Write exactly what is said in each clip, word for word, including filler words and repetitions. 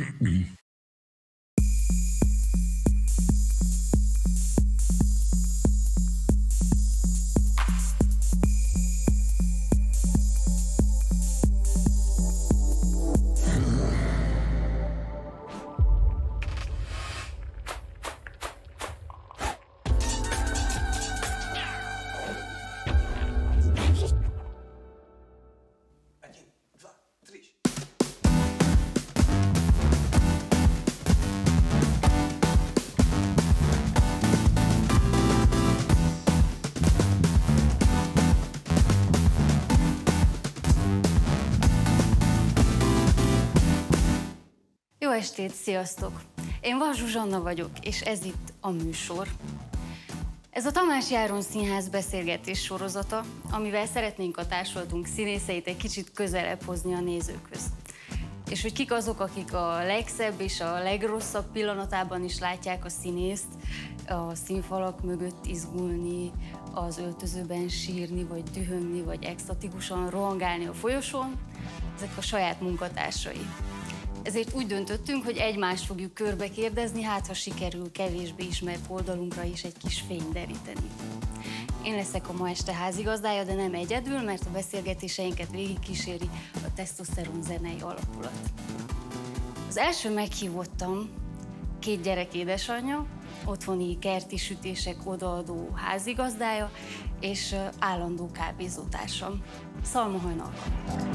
Jó estét, sziasztok! Én Vas Zsuzsanna vagyok, és ez itt a műsor. Ez a Tamás Járon Színház beszélgetés sorozata, amivel szeretnénk a társulatunk színészeit egy kicsit közelebb hozni a nézőkhöz. És hogy kik azok, akik a legszebb és a legrosszabb pillanatában is látják a színészt, a színfalak mögött izgulni, az öltözőben sírni, vagy dühöngni, vagy extatikusan rohangálni a folyosón, ezek a saját munkatársai. Ezért úgy döntöttünk, hogy egymást fogjuk körbe kérdezni, hát ha sikerül kevésbé ismert oldalunkra is egy kis fényt deríteni. Én leszek a ma este házigazdája, de nem egyedül, mert a beszélgetéseinket végigkíséri a Tesztoszteron zenei alakulat. Az első meghívottam két gyerek édesanyja, otthoni kerti sütések odaadó házigazdája és állandó kávézótársam, Szalma Hajnalka.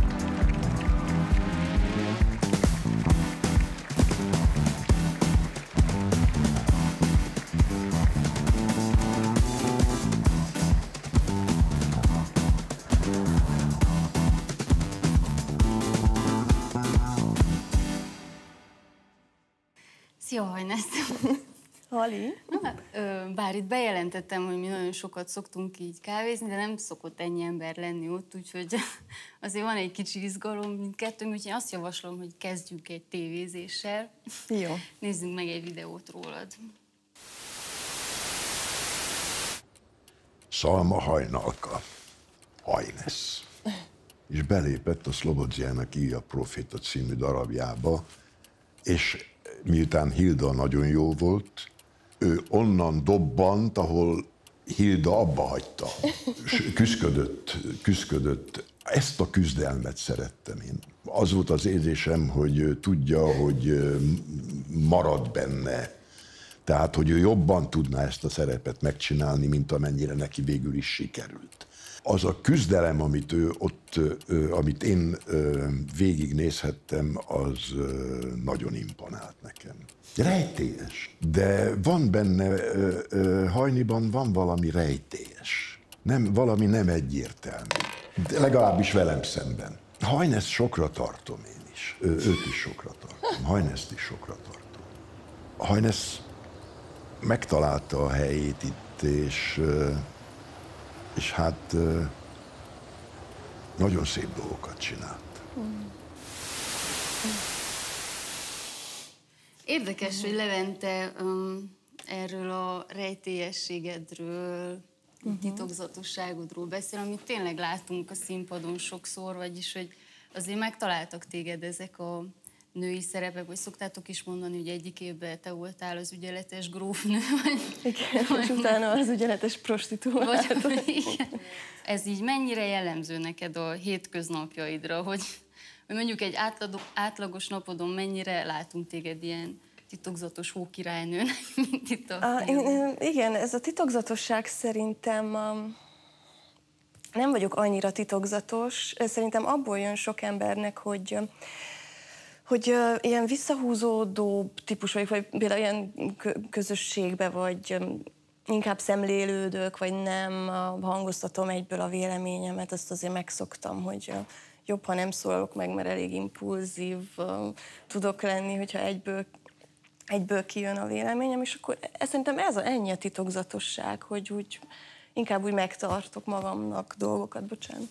Szia, Hajnesz! Hali? Bár itt bejelentettem, hogy mi nagyon sokat szoktunk így kávézni, de nem szokott ennyi ember lenni ott, úgyhogy azért van egy kicsi izgalom mindkettőnk, úgyhogy én azt javaslom, hogy kezdjünk egy tévézéssel. Jó. Nézzünk meg egy videót rólad. Szalma Hajnalka, Hajnesz. És belépett a Szlobodzjának Ija Proféta című darabjába, és miután Hilda nagyon jó volt, ő onnan dobbant, ahol Hilda abba hagyta. Küszködött, küszködött. Ezt a küzdelmet szerettem én. Az volt az érzésem, hogy tudja, hogy marad benne. Tehát, hogy ő jobban tudná ezt a szerepet megcsinálni, mint amennyire neki végül is sikerült. Az a küzdelem, amit ő ott, amit én végignézhettem, az nagyon imponált nekem. Rejtélyes, de van benne, Hajniban van valami rejtélyes. Nem, valami nem egyértelmű. De legalábbis velem szemben. Hajneszt sokra tartom én is. Őt is sokra tartom. Hajneszt is sokra tartom. Hajnesz megtalálta a helyét itt, és és hát nagyon szép dolgokat csinált. Érdekes, hogy Levente um, erről a rejtélyességedről, uh-huh. titokzatosságodról beszél, amit tényleg látunk a színpadon sokszor, vagyis, hogy azért megtaláltak téged ezek a női szerepek, vagy szoktátok is mondani, hogy egyik évben te voltál az ügyeletes grófnő, vagy... Igen, vagy, és utána az ügyeletes prostituált. Vagy, igen. Ez így mennyire jellemző neked a hétköznapjaidra, hogy, hogy mondjuk egy átlagos, átlagos napodon mennyire látunk téged ilyen titokzatos hókirálynőnek, mint itt a... a én, igen, ez a titokzatosság szerintem... Um, nem vagyok annyira titokzatos, szerintem abból jön sok embernek, hogy... hogy uh, ilyen visszahúzódó típus vagyok, vagy például ilyen közösségbe, vagy um, inkább szemlélődök, vagy nem uh, hangoztatom egyből a véleményemet, azt azért megszoktam, hogy uh, jobb, ha nem szólok meg, mert elég impulzív uh, tudok lenni, hogyha egyből, egyből kijön a véleményem, és akkor ez, szerintem ez a, ennyi a titokzatosság, hogy úgy inkább úgy megtartok magamnak dolgokat, bocsánat.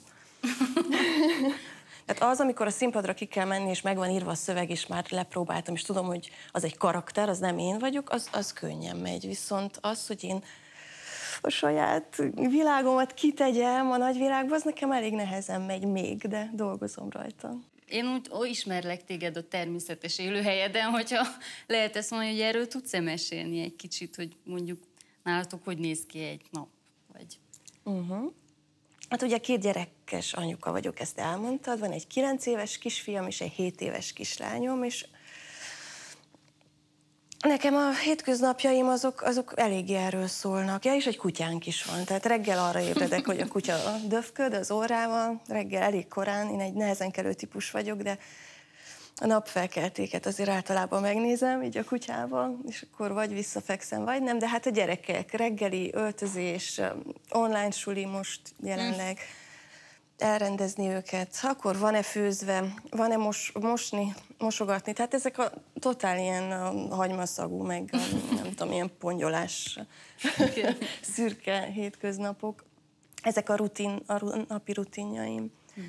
Tehát az, amikor a színpadra ki kell menni, és meg van írva a szöveg, és már lepróbáltam, és tudom, hogy az egy karakter, az nem én vagyok, az, az könnyen megy. Viszont az, hogy én a saját világomat kitegyem a nagyvilágba, az nekem elég nehezen megy még, de dolgozom rajta. Én úgy ó, ismerlek téged a természetes élőhelyeden, hogyha lehet ezt mondani, hogy erről tudsz-e mesélni egy kicsit, hogy mondjuk nálatok hogy néz ki egy nap? Vagy... Uh-huh. Hát ugye két gyerekes anyuka vagyok, ezt elmondtad, van egy kilenc éves kisfiam és egy hét éves kislányom, és nekem a hétköznapjaim azok, azok eléggé erről szólnak. Ja, és egy kutyánk is van, tehát reggel arra ébredek, hogy a kutya döfköd az órával, reggel elég korán, én egy nehezen kelő típus vagyok, de a napfelkeltéket azért általában megnézem, így a kutyával, és akkor vagy visszafekszem, vagy nem, de hát a gyerekek, reggeli, öltözés, online suli most jelenleg, elrendezni őket, akkor van-e fűzve, van-e mos, mosni, mosogatni, tehát ezek a totál ilyen a hagymaszagú, meg a, nem tudom, ilyen pongyolás, szürke hétköznapok. Ezek a, rutin, a napi rutinjaim. Mm.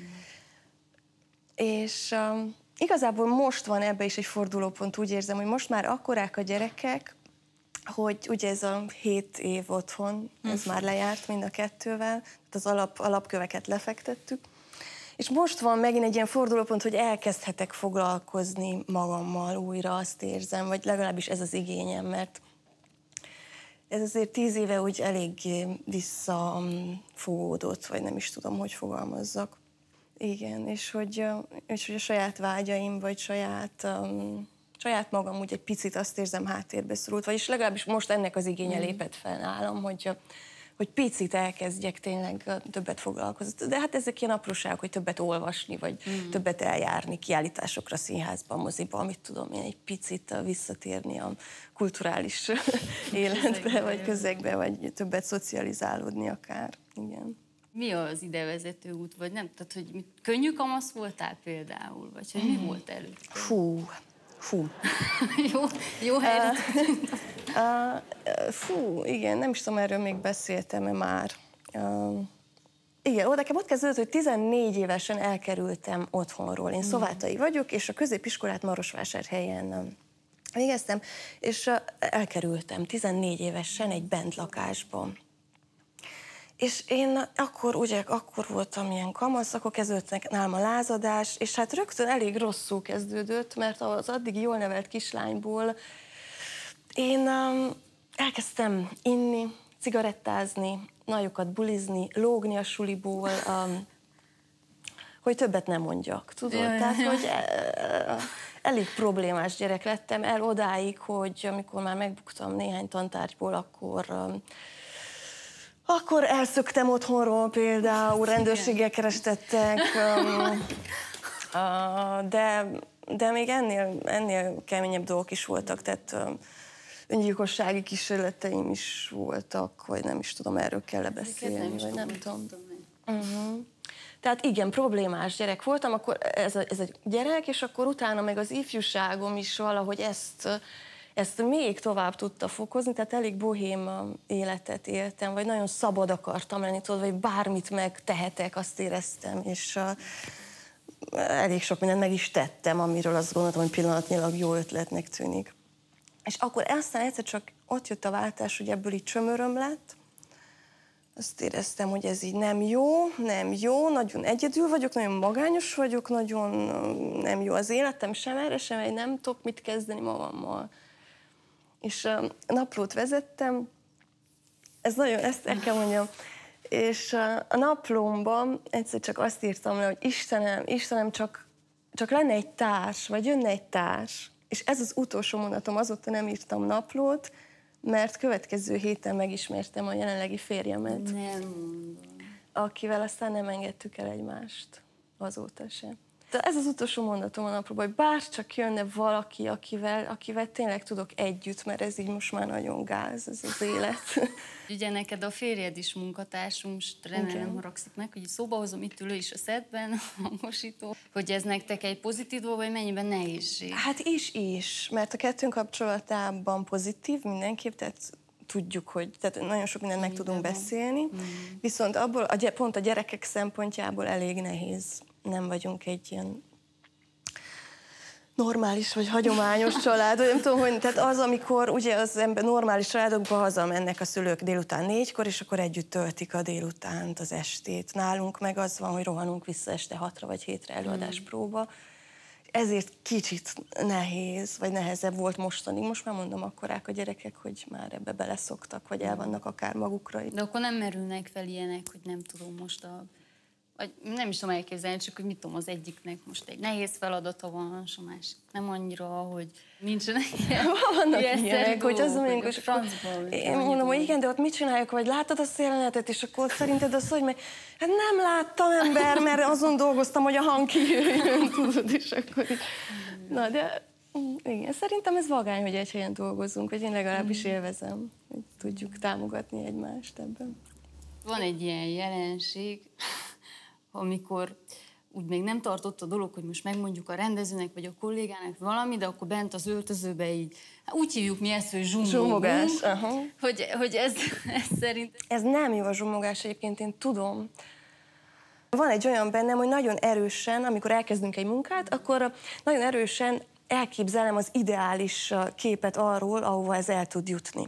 És um, igazából most van ebbe is egy fordulópont, úgy érzem, hogy most már akkorák a gyerekek, hogy ugye ez a hét év otthon, ez mm. már lejárt mind a kettővel, az alap, alapköveket lefektettük, és most van megint egy ilyen fordulópont, hogy elkezdhetek foglalkozni magammal újra, azt érzem, vagy legalábbis ez az igényem, mert ez azért tíz éve úgy eléggé visszafogódott, vagy nem is tudom, hogy fogalmazzak. Igen, és hogy, és hogy a saját vágyaim, vagy saját, um, saját magam úgy egy picit azt érzem háttérbe szorult, vagyis legalábbis most ennek az igénye mm. lépett fel nálam, hogy, hogy picit elkezdjek tényleg többet foglalkozni. De hát ezek ilyen apróságok, hogy többet olvasni, vagy mm. többet eljárni kiállításokra, színházba, moziba, amit tudom én, egy picit visszatérni a kulturális életbe, vagy közegbe, vagy többet szocializálódni akár. Igen. Mi az idevezető út, vagy nem? Tehát, hogy mit, könnyű kamasz voltál például, vagy hogy mi mm. volt előtt? Fú, fú. jó, jó helyre uh, uh, Fú, igen, nem is tudom, erről még beszéltem-e már. Uh, igen, ó, nekem ott kezdődött, hogy tizennégy évesen elkerültem otthonról. Én mm. szovátai vagyok, és a középiskolát Marosvásárhelyen végeztem, és uh, elkerültem tizennégy évesen egy bentlakásban. És én akkor, ugye, akkor voltam ilyen kamasz, akkor kezdődött nálam a lázadás, és hát rögtön elég rosszul kezdődött, mert az addig jól nevelt kislányból én um, elkezdtem inni, cigarettázni, nagyokat bulizni, lógni a suliból, um, hogy többet nem mondjak, tudod? Jaj, Tehát, jaj. hogy uh, elég problémás gyerek lettem, el odáig, hogy amikor már megbuktam néhány tantárgyból, akkor... Um, Akkor elszöktem otthonról például, rendőrséggel kerestettek, um, uh, de, de még ennél, ennél keményebb dolgok is voltak, tehát um, öngyilkossági kísérleteim is voltak, vagy nem is tudom, erről kell beszélni, vagy nem tudom. Uh-huh. Tehát igen, problémás gyerek voltam, akkor ez a, ez a gyerek, és akkor utána meg az ifjúságom is valahogy ezt... ezt még tovább tudta fokozni, tehát elég bohém életet éltem, vagy nagyon szabad akartam lenni, tudod, vagy bármit megtehetek, azt éreztem, és uh, elég sok mindent meg is tettem, amiről azt gondoltam, hogy pillanatnyilag jó ötletnek tűnik. És akkor aztán egyszer csak ott jött a váltás, hogy ebből így csömöröm lett, azt éreztem, hogy ez így nem jó, nem jó, nagyon egyedül vagyok, nagyon magányos vagyok, nagyon nem jó az életem, sem erre, sem egy nem tudok mit kezdeni magammal. És uh, naplót vezettem, ez nagyon, ezt el kell mondjam, és uh, a naplómban egyszer csak azt írtam le, hogy Istenem, Istenem, csak, csak lenne egy társ, vagy jönne egy társ. És ez az utolsó mondatom, azóta nem írtam naplót, mert következő héten megismertem a jelenlegi férjemet. Nem mondom. Akivel aztán nem engedtük el egymást, azóta sem. De ez az utolsó mondatom a naplóban, hogy bárcsak jönne valaki, akivel, akivel tényleg tudok együtt, mert ez így most már nagyon gáz, ez az élet. Ugye neked a férjed is munkatársunk, most remélem nem haragszik meg, hogy szóba hozom, itt ülő is a szedben, a mosító, hogy ez nektek egy pozitív dolog, vagy mennyiben nehézség? Hát is, is, mert a kettőnk kapcsolatában pozitív mindenképp, tehát tudjuk, hogy tehát nagyon sok mindent meg tudunk beszélni, mm. viszont abból, a, pont a gyerekek szempontjából elég nehéz. Nem vagyunk egy ilyen normális vagy hagyományos család, nem tudom, hogy, tehát az, amikor ugye az ember normális családokba hazamennek a szülők délután négykor, és akkor együtt töltik a délutánt, az estét. Nálunk meg az van, hogy rohanunk vissza este hatra vagy hétre előadáspróba, ezért kicsit nehéz, vagy nehezebb volt mostanig. Most már mondom, akkorák a gyerekek, hogy már ebbe beleszoktak, vagy el vannak akár magukra. De akkor nem merülnek fel ilyenek, hogy nem tudom most a... Vagy nem is tudom elképzelni, csak hogy mit tudom, az egyiknek most egy nehéz feladata van, és a másik nem annyira, hogy nincsenek ilyen... Vannak ilyen ilyenek, hogy az mondjuk, hogy hogy én mondom, hogy igen, de ott mit csináljuk, vagy láttad azt a jelenetet, és akkor szerinted az, hogy meg, hát nem láttam, ember, mert azon dolgoztam, hogy a hang kijöjjön, tudod, és akkor így. Na, de igen, szerintem ez vagány, hogy egy helyen dolgozunk, vagy én legalábbis élvezem, hogy tudjuk támogatni egymást ebben. Van egy ilyen jelenség, amikor úgy még nem tartott a dolog, hogy most megmondjuk a rendezőnek, vagy a kollégának valami, de akkor bent az öltözőbe így, hát úgy hívjuk mi ezt, hogy zsumogás. Hogy, hogy ez, ez szerint... Ez nem jó a zsumogás, egyébként én tudom. Van egy olyan bennem, hogy nagyon erősen, amikor elkezdünk egy munkát, akkor nagyon erősen elképzelem az ideális képet arról, ahova ez el tud jutni.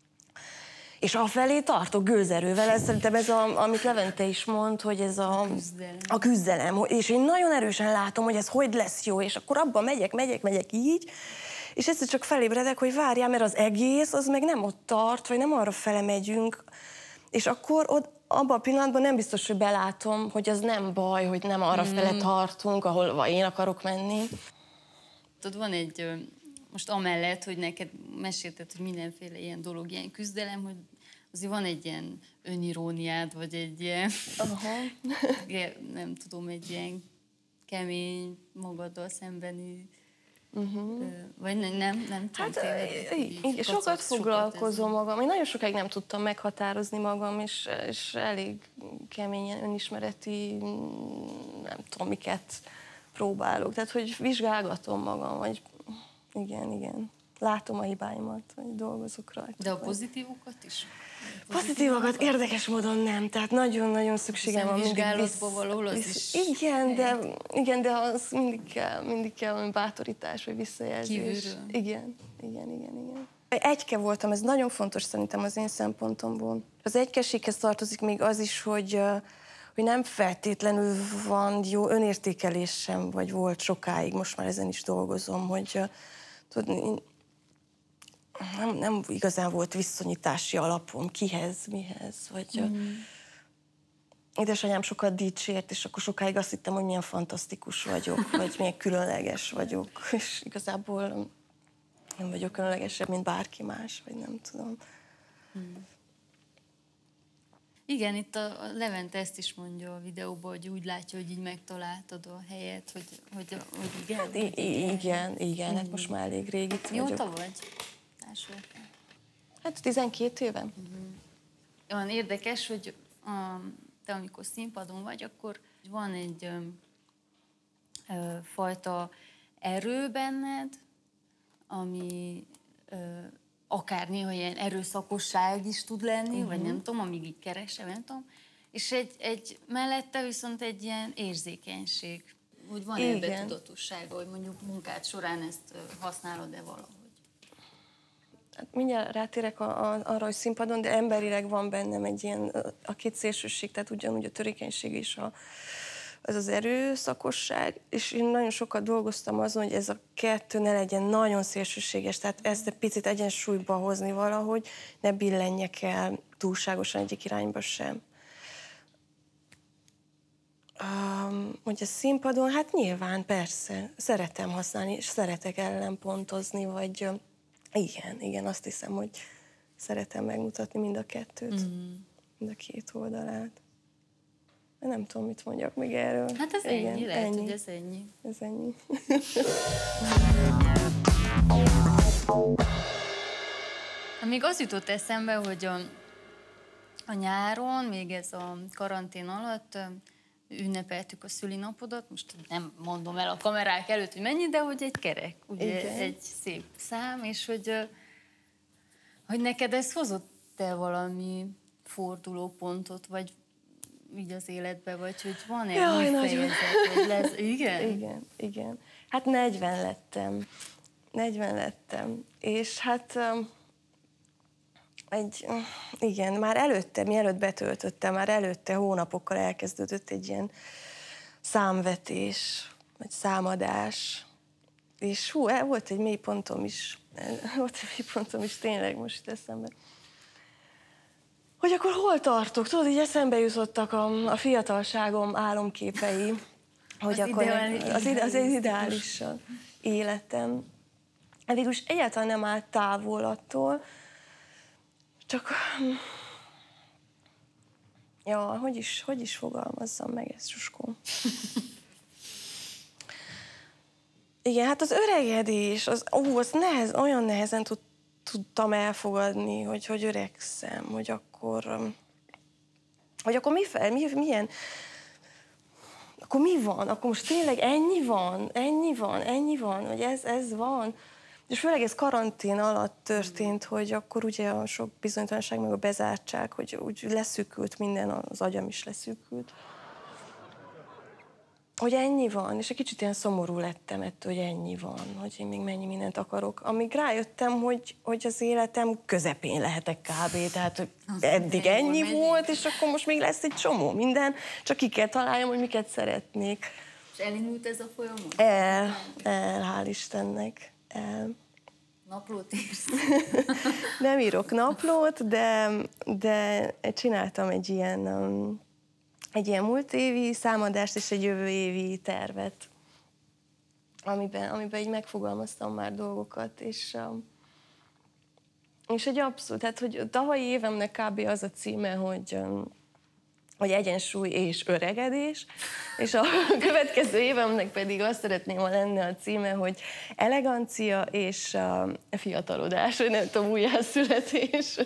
És afelé tartok gőzerővel, ez szerintem ez, a, amit Levente is mond, hogy ez a küzdelem. a küzdelem. És én nagyon erősen látom, hogy ez hogy lesz jó, és akkor abban megyek, megyek, megyek így, és egyszer csak felébredek, hogy várjál, mert az egész, az meg nem ott tart, vagy nem arra fele megyünk, és akkor ott, abban a pillanatban nem biztos, hogy belátom, hogy az nem baj, hogy nem arra mm. fele tartunk, ahol én akarok menni. Tudod, van egy... Most amellett, hogy neked mesélted, hogy mindenféle ilyen dolog, ilyen küzdelem, hogy azért van egy ilyen öniróniád, vagy egy ilyen, Aha. nem tudom, egy ilyen kemény magaddal szembeni, uh-huh. vagy nem, nem, nem tudom. Hát igen, sokat foglalkozom magam. Én nagyon sokáig nem tudtam meghatározni magam, és, és elég keményen önismereti, nem tudom, miket próbálok. Tehát, hogy vizsgálgatom magam, vagy igen, igen. Látom a hibáimat, vagy dolgozok rajta. De a pozitívokat is? Pozitívokat érdekes módon nem, tehát nagyon-nagyon szükségem van mindig vizsgálatba való, az is. Igen, de, igen, de az mindig kell, mindig kell valami bátorítás, vagy visszajelzés. Kívülről. Igen, igen, igen, igen. Egyke voltam, ez nagyon fontos szerintem az én szempontomból. Az egykeséghez tartozik még az is, hogy, hogy nem feltétlenül van jó önértékelésem, vagy volt sokáig, most már ezen is dolgozom, hogy tudni, nem, nem igazán volt viszonyítási alapom, kihez, mihez, vagy mm. édesanyám sokat dicsért, és akkor sokáig azt hittem, hogy milyen fantasztikus vagyok, vagy milyen különleges vagyok, és igazából nem vagyok különlegesebb, mint bárki más, vagy nem tudom. Mm. Igen, itt a Levente ezt is mondja a videóban, hogy úgy látja, hogy így megtaláltad a helyet, hogy, hogy, hogy igen. Hát, i- i- igen, igen, mm. hát most már elég rég itt vagyok. Mióta vagy? Társultál? Hát tizenkét éve. Mm. Olyan érdekes, hogy a, te amikor színpadon vagy, akkor van egy ö, ö, fajta erő benned, ami ö, akár néha ilyen erőszakosság is tud lenni, uh-huh. vagy nem tudom, amíg így keresem, nem tudom. És egy, egy mellette viszont egy ilyen érzékenység, hogy van ebbe tudatossága, hogy mondjuk munkád során ezt használod-e valahogy. Hát mindjárt rátérek a, a, arra, hogy színpadon, de emberileg van bennem egy ilyen, a két szélsőség, tehát ugyanúgy a törékenység és a, az az erőszakosság, és én nagyon sokat dolgoztam azon, hogy ez a kettő ne legyen nagyon szélsőséges, tehát ezt egy picit egyensúlyba hozni valahogy, ne billenjek el túlságosan egyik irányba sem. Um, hogy a színpadon, hát nyilván persze, szeretem használni, és szeretek ellenpontozni, vagy uh, igen, igen, azt hiszem, hogy szeretem megmutatni mind a kettőt, mm. mind a két oldalát. Nem tudom, mit mondjak még erről. Hát ez igen, ennyi, lehet, ennyi. hogy ez ennyi. Ez ennyi. Még az jutott eszembe, hogy a, a nyáron, még ez a karantén alatt ünnepeltük a szülinapodat, most nem mondom el a kamerák előtt, hogy mennyi, de hogy egy kerek, ugye igen. Egy szép szám, és hogy, hogy neked ez hozott-e valami fordulópontot, vagy így az életbe, vagy hogy van-e Jaj, új fejezet, vagy lesz? Igen? Igen, igen. Hát negyven lettem. negyven lettem. És hát egy, igen, már előtte, mielőtt betöltöttem, már előtte hónapokkal elkezdődött egy ilyen számvetés, vagy számadás, és hú, volt egy mélypontom is, volt egy mélypontom is, tényleg most itt eszembe. Hogy akkor hol tartok? Tudod, így eszembe jutottak a, a fiatalságom álomképei, hogy az akkor ideális, az, ide, az ideális életem. Végülis egyáltalán nem állt távol attól, csak... Ja, hogy is, hogy is fogalmazzam meg ezt, Zsuskó? Igen, hát az öregedés, az, ó, az nehez, olyan nehezen tud, tudtam elfogadni, hogy, hogy öregszem, hogy akkor, hogy akkor mi fel, mi, milyen, akkor mi van? Akkor most tényleg ennyi van, ennyi van, ennyi van, hogy ez, ez van. És főleg ez karantén alatt történt, hogy akkor ugye a sok bizonytalanság, meg a bezártság, hogy úgy leszűkült minden, az agyam is leszűkült. Hogy ennyi van, és egy kicsit ilyen szomorú lettem ettől, hogy ennyi van, hogy én még mennyi mindent akarok. Amíg rájöttem, hogy, hogy az életem közepén lehetek kb. Tehát, hogy eddig ennyi volt, és akkor most még lesz egy csomó minden, csak ki kell találjam, hogy miket szeretnék. És elindult ez a folyamat? El, el, hál' Istennek. El. Naplót írsz? Nem írok naplót, de, de csináltam egy ilyen, um, egy ilyen múlt évi számadást és egy jövő évi tervet, amiben, amiben így megfogalmaztam már dolgokat, és, um, és egy abszolút, tehát hogy a tavalyi évemnek kb. Az a címe, hogy um, hogy egyensúly és öregedés, és a következő évemnek pedig azt szeretném, ha lenne a címe, hogy elegancia és uh, fiatalodás, vagy nem tudom, újjászületés.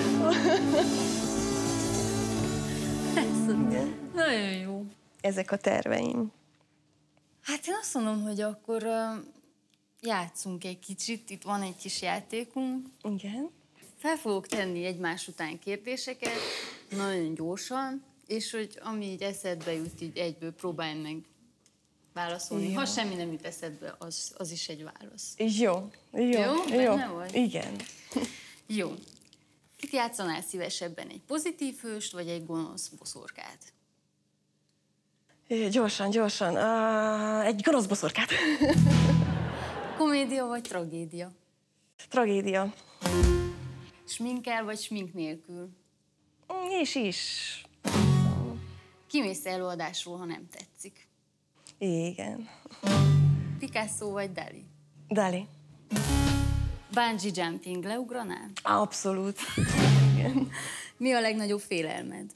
Nagyon jó. Ezek a terveim. Hát én azt mondom, hogy akkor uh, játszunk egy kicsit, itt van egy kis játékunk. Igen. Fel fogok tenni egymás után kérdéseket, nagyon gyorsan, és hogy ami így eszedbe jut, így egyből próbálj meg válaszolni. Jó. Ha semmi nem jut eszedbe, az, az is egy válasz. Jó, jó, Jó? jó. Benne vagy? Igen. Jó. Kit játszanál szívesebben, egy pozitív hőst, vagy egy gonosz boszorkát? Gyorsan, gyorsan. Uh, egy gonosz boszorkát. Komédia vagy tragédia? Tragédia. Sminkkel vagy smink nélkül? És is. Kimész előadásról, ha nem tetszik? Igen. Picasso vagy Dali? Dali. Bungee jumping, leugranál? Abszolút. Igen. Mi a legnagyobb félelmed?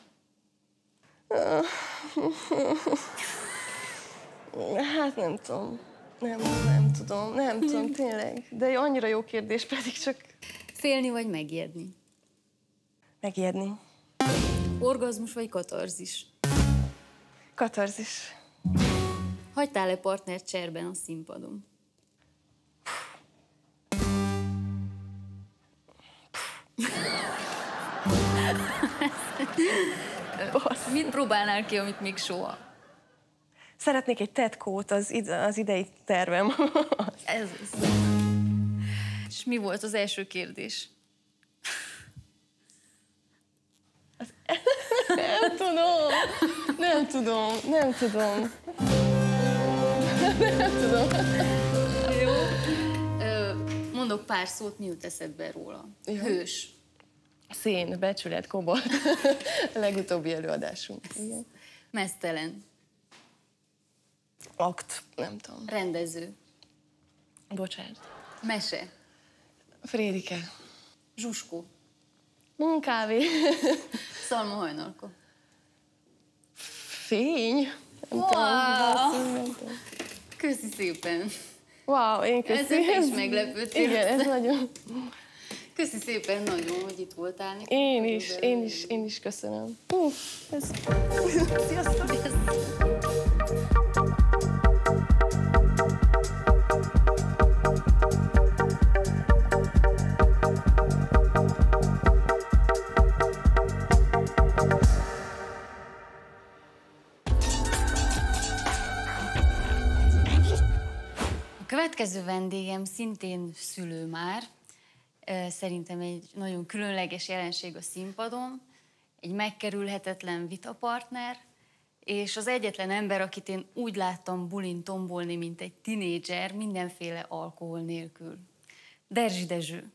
Hát nem tudom. Nem, nem tudom, nem tudom, tényleg. De annyira jó kérdés, pedig csak Félni vagy megijedni? megijedni. Orgazmus vagy katarzis? Katarzis. Hagytál-e partnert cserben a színpadon? Mit próbálnál ki, amit még soha? Szeretnék egy tetkót, az, ide, az idei tervem. Ez az. És mi volt az első kérdés? Nem tudom, nem tudom, nem tudom. Nem tudom. Jó. Ö, mondok pár szót, mi jut eszedbe róla. Jó. Hős. Szín, becsület, kobolt. A legutóbbi előadásunk. Igen. Meztelen. Akt, nem tudom. Rendező. Bocsánat. Mese. Frédike. Zsuskó. Munkávé. Szalma hajnalka. Fény. Nem Wow. tudom. Nem tudom. Köszi szépen. Wow, én köszi. Ezzel is meglepődtél. Igen, ez nagyon... Köszi szépen nagyon, hogy itt voltál. Én is, én is, én is köszönöm. Hú, ez... Sziasztok! A következő vendégem szintén szülő már. Szerintem egy nagyon különleges jelenség a színpadon, egy megkerülhetetlen vitapartner, és az egyetlen ember, akit én úgy láttam bulin tombolni, mint egy tinédzser, mindenféle alkohol nélkül. Derzsi Dezső.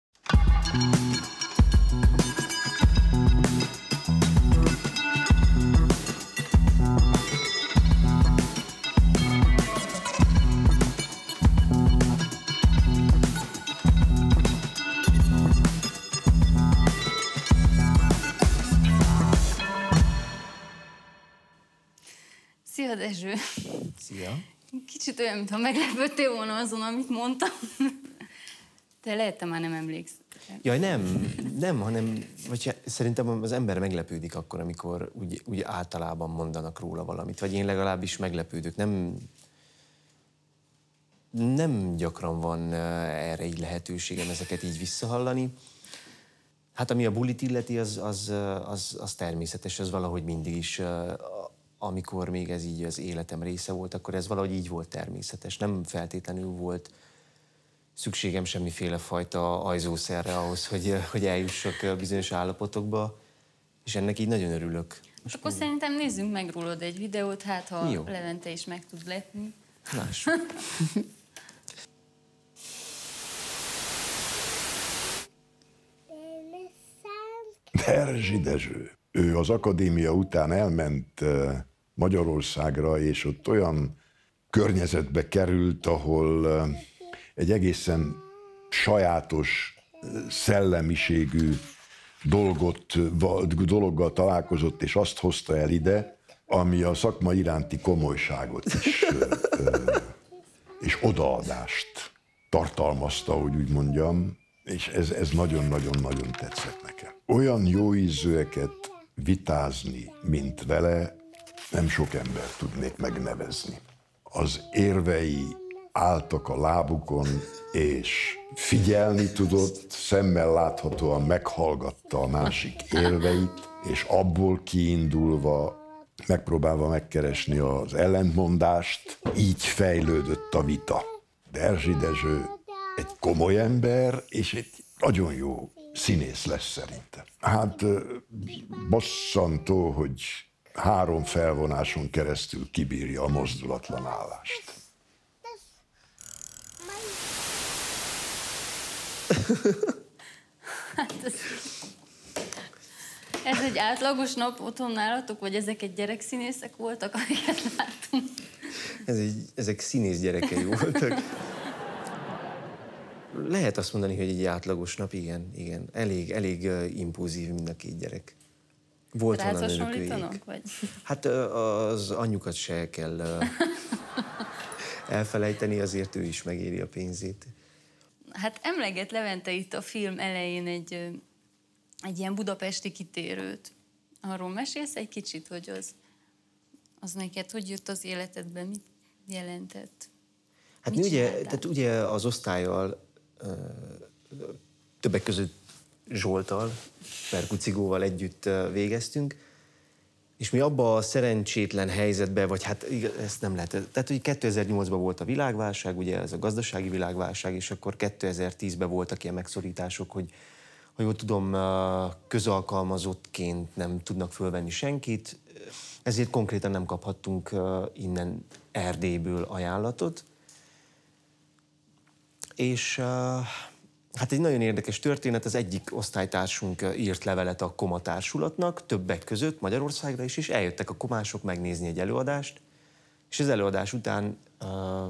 Szia, Dezső! Szia! Kicsit olyan, mintha meglepődtél volna azon, amit mondtam. De lehet, te már nem emlékszel. Jaj, nem, nem, hanem vagy szerintem az ember meglepődik akkor, amikor úgy, úgy általában mondanak róla valamit. Vagy én legalábbis meglepődök. Nem, nem gyakran van erre így lehetőségem ezeket így visszahallani. Hát ami a bulit illeti, az, az, az, az természetes, az valahogy mindig is, amikor még ez így az életem része volt, akkor ez valahogy így volt természetes. Nem feltétlenül volt szükségem semmiféle fajta ajzószerre ahhoz, hogy, hogy eljussak bizonyos állapotokba, és ennek így nagyon örülök. Most akkor szerintem nézzünk meg rólad egy videót, hát ha Jó. Levente is meg tud lepni. Lássuk. Derzsi Dezső. Ő az akadémia után elment Magyarországra, és ott olyan környezetbe került, ahol egy egészen sajátos szellemiségű dolgot, dologgal találkozott, és azt hozta el ide, ami a szakma iránti komolyságot is, és odaadást tartalmazta, hogy úgy mondjam, és ez, ez nagyon-nagyon-nagyon tetszett nekem. Olyan jó ízűeket vitázni, mint vele, nem sok ember tudnék megnevezni. Az érvei álltak a lábukon, és figyelni tudott, szemmel láthatóan meghallgatta a másik érveit, és abból kiindulva, megpróbálva megkeresni az ellentmondást, így fejlődött a vita. Derzsi Dezső egy komoly ember, és egy nagyon jó színész lesz szerintem. Hát bosszantó, hogy három felvonáson keresztül kibírja a mozdulatlan állást. Hát ez, ez egy átlagos nap otthon nálatok, vagy ezek egy gyerekszínészek voltak, amiket láttunk? Ez egy, ezek színész gyerekei voltak. Lehet azt mondani, hogy egy átlagos nap, igen, igen. Elég, elég uh, impulzív mind a két gyerek. Volt Rád honnan hasonlítanak, vagy? Hát uh, az anyjukat se kell uh, elfelejteni, azért ő is megéri a pénzét. Hát emleget Levente itt a film elején egy, egy ilyen budapesti kitérőt. Arról mesélsz egy kicsit, hogy az, az neked hogy jött az életedben, mit jelentett? Hát mit mi ugye, csináltál? tehát ugye az osztályjal, uh, többek között Zsolttal, Perkucigóval együtt uh, végeztünk, és mi abba a szerencsétlen helyzetben, vagy hát ezt nem lehet, tehát hogy kétezer-nyolcban volt a világválság, ugye ez a gazdasági világválság, és akkor kétezer-tízben voltak ilyen megszorítások, hogy ha jól tudom, közalkalmazottként nem tudnak fölvenni senkit, ezért konkrétan nem kaphattunk innen Erdélyből ajánlatot. És hát egy nagyon érdekes történet, az egyik osztálytársunk írt levelet a Koma társulatnak, többek között Magyarországra is, és eljöttek a komások megnézni egy előadást, és az előadás után uh,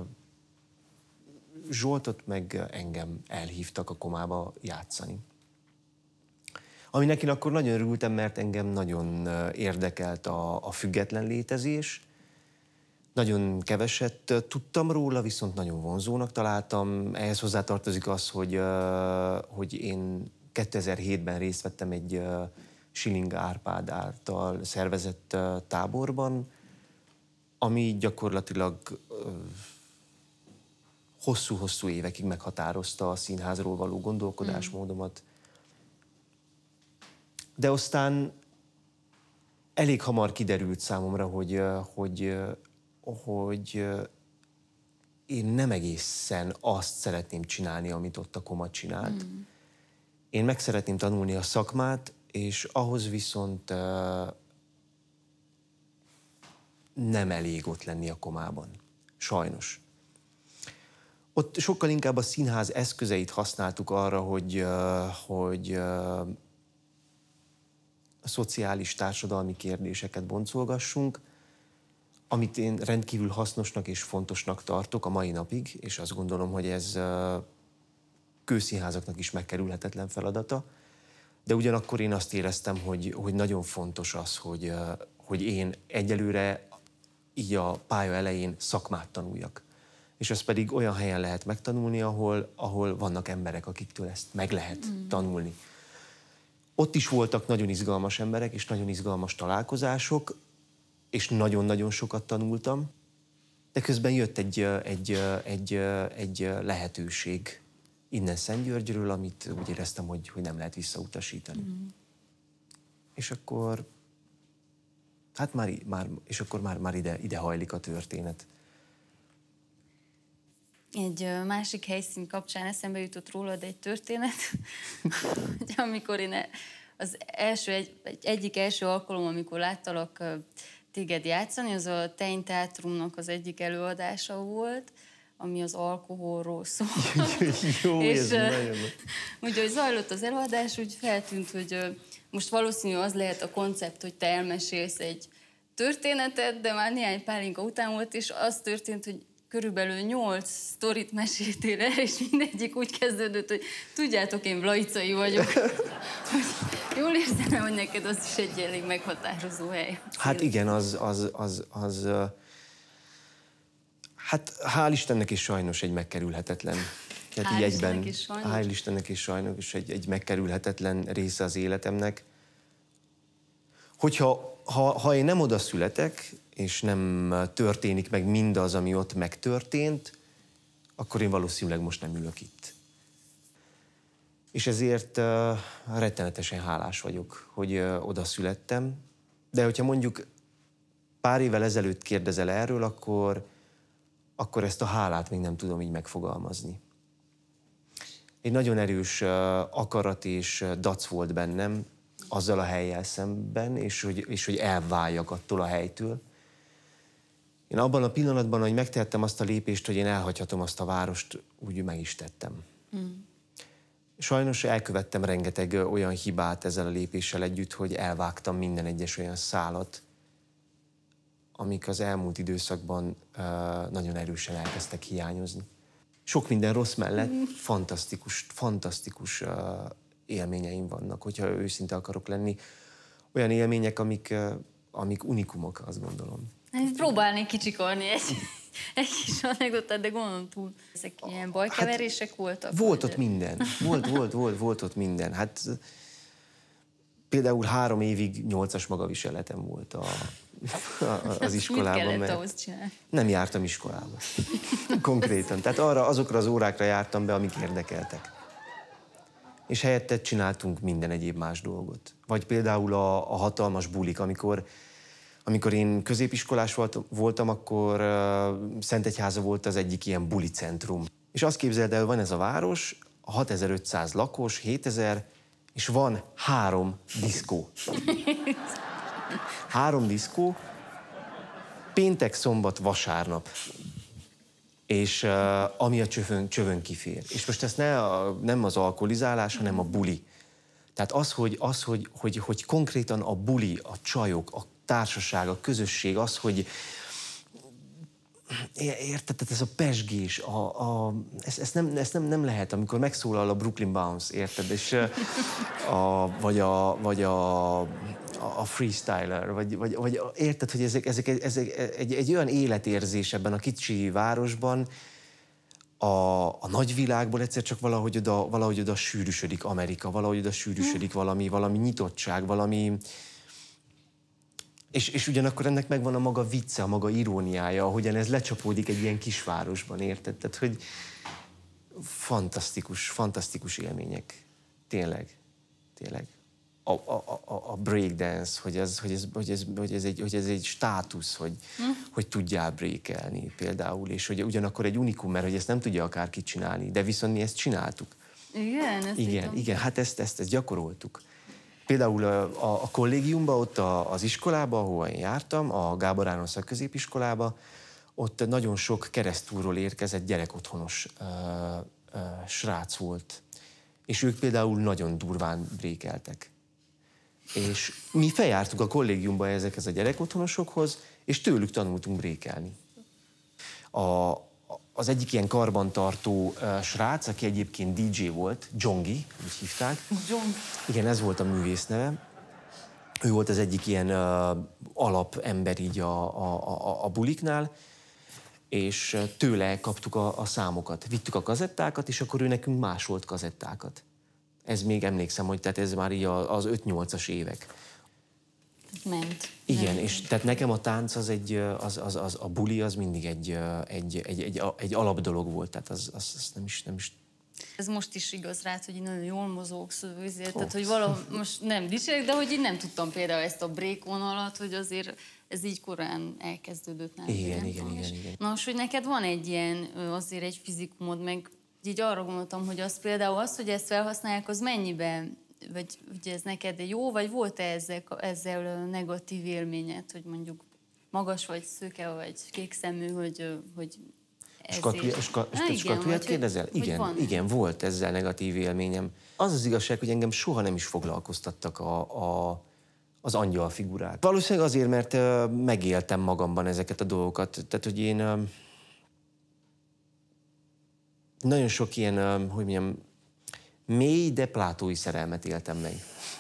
Zsoltot meg engem elhívtak a Komába játszani. Ami nekin akkor nagyon örültem, mert engem nagyon érdekelt a, a független létezés. Nagyon keveset tudtam róla, viszont nagyon vonzónak találtam. Ehhez hozzátartozik az, hogy, uh, hogy én kétezer-hétben részt vettem egy uh, Schilling Árpád által szervezett uh, táborban, ami gyakorlatilag hosszú-hosszú uh, évekig meghatározta a színházról való gondolkodásmódomat. De aztán elég hamar kiderült számomra, hogy, uh, hogy uh, hogy én nem egészen azt szeretném csinálni, amit ott a Koma csinált. Mm. Én meg szeretném tanulni a szakmát, és ahhoz viszont uh, nem elég ott lenni a komában. Sajnos. Ott sokkal inkább a színház eszközeit használtuk arra, hogy, hogy a szociális, társadalmi kérdéseket boncolgassunk, amit én rendkívül hasznosnak és fontosnak tartok a mai napig, és azt gondolom, hogy ez kőszínházaknak is megkerülhetetlen feladata, de ugyanakkor én azt éreztem, hogy, hogy nagyon fontos az, hogy, hogy én egyelőre így a pálya elején szakmát tanuljak. És ezt pedig olyan helyen lehet megtanulni, ahol, ahol vannak emberek, akiktől ezt meg lehet mm. tanulni. Ott is voltak nagyon izgalmas emberek, és nagyon izgalmas találkozások, és nagyon-nagyon sokat tanultam, de közben jött egy, egy, egy, egy lehetőség innen Szentgyörgyről, amit úgy éreztem, hogy, hogy nem lehet visszautasítani. Mm. És akkor, hát már, már, és akkor már, már ide, ide hajlik a történet. Egy másik helyszín kapcsán eszembe jutott rólad egy történet, hogy amikor én az első, egy, egyik első alkalom, amikor láttalak téged játszani, az a Tein Teátrumnak az egyik előadása volt, ami az alkoholról szól. Jó, és ez nagyon. úgy, hogy zajlott az előadás, úgy feltűnt, hogy most valószínű az lehet a koncept, hogy te elmesélsz egy történetet, de már néhány pálinka után volt, és az történt, hogy körülbelül nyolc sztorit meséltél el, és mindegyik úgy kezdődött, hogy tudjátok, én Vlaicai vagyok. Jól érzem, hogy neked az is egy elég meghatározó hely. Hát igen, az, az, az, az, hát hál' Istennek is sajnos egy megkerülhetetlen. Tehát hál' Istennek is sajnos. Hál' Istennek is sajnos egy, egy megkerülhetetlen része az életemnek. Hogyha ha, ha én nem oda születek, és nem történik meg mindaz, ami ott megtörtént, akkor én valószínűleg most nem ülök itt. És ezért uh, rettenetesen hálás vagyok, hogy uh, oda születtem. De hogyha mondjuk pár évvel ezelőtt kérdezel erről, akkor, akkor ezt a hálát még nem tudom így megfogalmazni. Egy nagyon erős uh, akarat és uh, dac volt bennem azzal a hellyel szemben, és hogy, és hogy elváljak attól a helytől. Én abban a pillanatban, hogy megtehettem azt a lépést, hogy én elhagyhatom azt a várost, úgy meg is tettem. Mm. Sajnos elkövettem rengeteg olyan hibát ezzel a lépéssel együtt, hogy elvágtam minden egyes olyan szálat, amik az elmúlt időszakban uh, nagyon erősen elkezdtek hiányozni. Sok minden rossz mellett mm. fantasztikus, fantasztikus uh, élményeim vannak, hogyha őszinte akarok lenni. Olyan élmények, amik, uh, amik unikumok, azt gondolom. Próbálnék kicsikarni egy, egy kis anekdotát, de gondolom túl. Ezek ilyen bajkeverések hát, voltak? Volt vagy? Ott minden. Volt, volt, volt, volt ott minden. Hát például három évig nyolcas magaviseletem volt a, a, az iskolában. Mit kellett ahhoz csinálni? Nem jártam iskolába. Konkrétan. Tehát arra, azokra az órákra jártam be, amik érdekeltek. És helyette csináltunk minden egyéb más dolgot. Vagy például a, a hatalmas bulik, amikor Amikor én középiskolás voltam, akkor uh, Szentegyháza volt az egyik ilyen buli centrum. És azt képzeld el, van ez a város, hatezer-ötszáz lakos, hétezer, és van három diszkó. Három diszkó, péntek, szombat, vasárnap. És uh, ami a csövön, csövön kifér. És most ez ne a, nem az alkoholizálás, hanem a buli. Tehát az, hogy, az hogy, hogy, hogy konkrétan a buli, a csajok, a társaság, a közösség, az, hogy érted, ez a pesgés, a, a, ezt, ezt, nem, ezt nem, nem lehet, amikor megszólal a Brooklyn Bounce, érted, és a, vagy, a, vagy a, a freestyler, vagy, vagy, vagy érted, hogy ezek, ezek, ezek egy, egy olyan életérzés ebben a kicsi városban, a, a nagyvilágból egyszer csak valahogy oda, valahogy oda sűrűsödik Amerika, valahogy oda sűrűsödik valami, valami nyitottság, valami. És, és ugyanakkor ennek megvan a maga vicce, a maga iróniája, ahogyan ez lecsapódik egy ilyen kisvárosban, érted? Tehát, hogy fantasztikus, fantasztikus élmények. Tényleg, tényleg. A, a, a, a breakdance, hogy ez, hogy, ez, hogy, ez, hogy, ez egy, hogy ez egy státusz, hogy, hm? hogy tudjál breakelni például, és hogy ugyanakkor egy unikum, mert hogy ezt nem tudja akárki csinálni, de viszont mi ezt csináltuk. Igen, ezt igen, igen, hát ezt, ezt, ezt gyakoroltuk. Például a, a kollégiumban, ott a, az iskolában, ahol én jártam, a Gábor Áron szakközépiskolába, ott nagyon sok keresztúrról érkezett gyerekotthonos ö, ö, srác volt. És ők például nagyon durván brékeltek. És mi feljártuk a kollégiumba ezekhez a gyerekotthonosokhoz, és tőlük tanultunk brékelni. A, az egyik ilyen karbantartó uh, srác, aki egyébként dé dzsé volt, Dzsongi, úgy hívták. Dzsong. Igen, ez volt a művész neve. Ő volt az egyik ilyen uh, alapember így a, a, a, a buliknál, és tőle kaptuk a, a számokat. Vittük a kazettákat, és akkor ő nekünk másolt kazettákat. Ez még emlékszem, hogy tehát ez már így az öt-nyolcas évek. Ment. Igen, Nem. és tehát nekem a tánc az egy, az, az, az a buli az mindig egy, egy, egy, egy, egy alapdolog volt, tehát az, az, az nem is, nem is... Ez most is igaz rád, hogy így nagyon jól mozogsz, ezért, tehát hogy valahol, most nem dicsérek, de hogy így nem tudtam például ezt a break vonalat, hogy azért ez így korán elkezdődött nálam. Igen, igen, igen, igen. Na most, hogy neked van egy ilyen, azért egy fizikumod, meg így arra gondoltam, hogy az például az, hogy ezt felhasználják, az mennyiben, vagy ugye ez neked jó, vagy volt-e ezzel, ezzel negatív élményed, hogy mondjuk magas vagy, szőke vagy, kékszemű, hogy, hogy Skatuja, ska, Há, skatulját kérdezel? Hogy, igen, hogy igen, volt ezzel negatív élményem. Az az igazság, hogy engem soha nem is foglalkoztattak a, a, az angyal figurák. Valószínűleg azért, mert uh, megéltem magamban ezeket a dolgokat. Tehát, hogy én uh, nagyon sok ilyen, uh, hogy mondjam, mély, de plátói szerelmet éltem meg.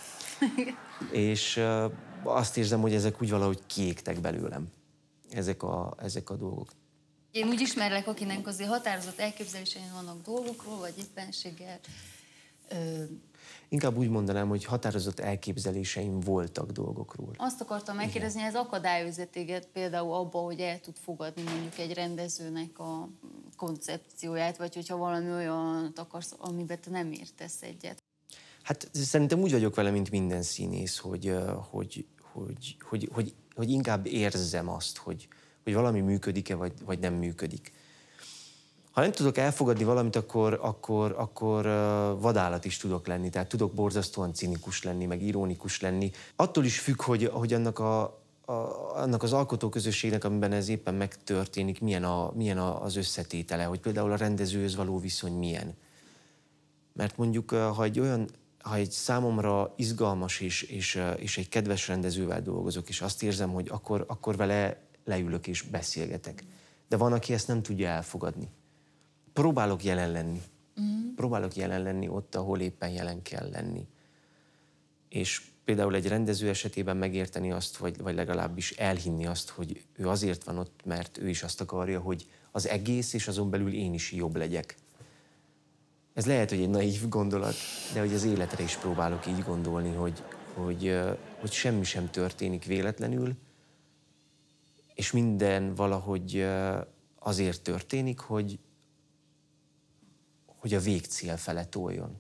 És uh, azt érzem, hogy ezek úgy valahogy kiégtek belőlem, ezek a, ezek a dolgok. Én úgy ismerlek, akinek azért határozott elképzelései vannak dolgokról, vagy éppenséggel. Ö... Inkább úgy mondanám, hogy határozott elképzeléseim voltak dolgokról. Azt akartam megkérdezni, hogy ez akadályoz téged például abba, hogy el tud fogadni mondjuk egy rendezőnek a koncepcióját, vagy hogyha valami olyat akarsz, amiben te nem értesz egyet. Hát szerintem úgy vagyok vele, mint minden színész, hogy, hogy, hogy, hogy, hogy, hogy inkább érzem azt, hogy, hogy valami működik-e, vagy, vagy nem működik. Ha nem tudok elfogadni valamit, akkor, akkor, akkor vadállat is tudok lenni, tehát tudok borzasztóan cinikus lenni, meg ironikus lenni. Attól is függ, hogy, hogy annak, a, a, annak az alkotóközösségnek, amiben ez éppen megtörténik, milyen, a, milyen a, az összetétele, hogy például a rendezőhöz való viszony milyen. Mert mondjuk, ha egy olyan, ha egy számomra izgalmas és, és, és egy kedves rendezővel dolgozok, és azt érzem, hogy akkor, akkor vele leülök és beszélgetek. De van, aki ezt nem tudja elfogadni. Próbálok jelen lenni. Mm. Próbálok jelen lenni ott, ahol éppen jelen kell lenni. És például egy rendező esetében megérteni azt, vagy, vagy legalábbis elhinni azt, hogy ő azért van ott, mert ő is azt akarja, hogy az egész, és azon belül én is jobb legyek. Ez lehet, hogy egy naív gondolat, de hogy az életre is próbálok így gondolni, hogy, hogy, hogy semmi sem történik véletlenül, és minden valahogy azért történik, hogy, hogy a végcél fele toljon.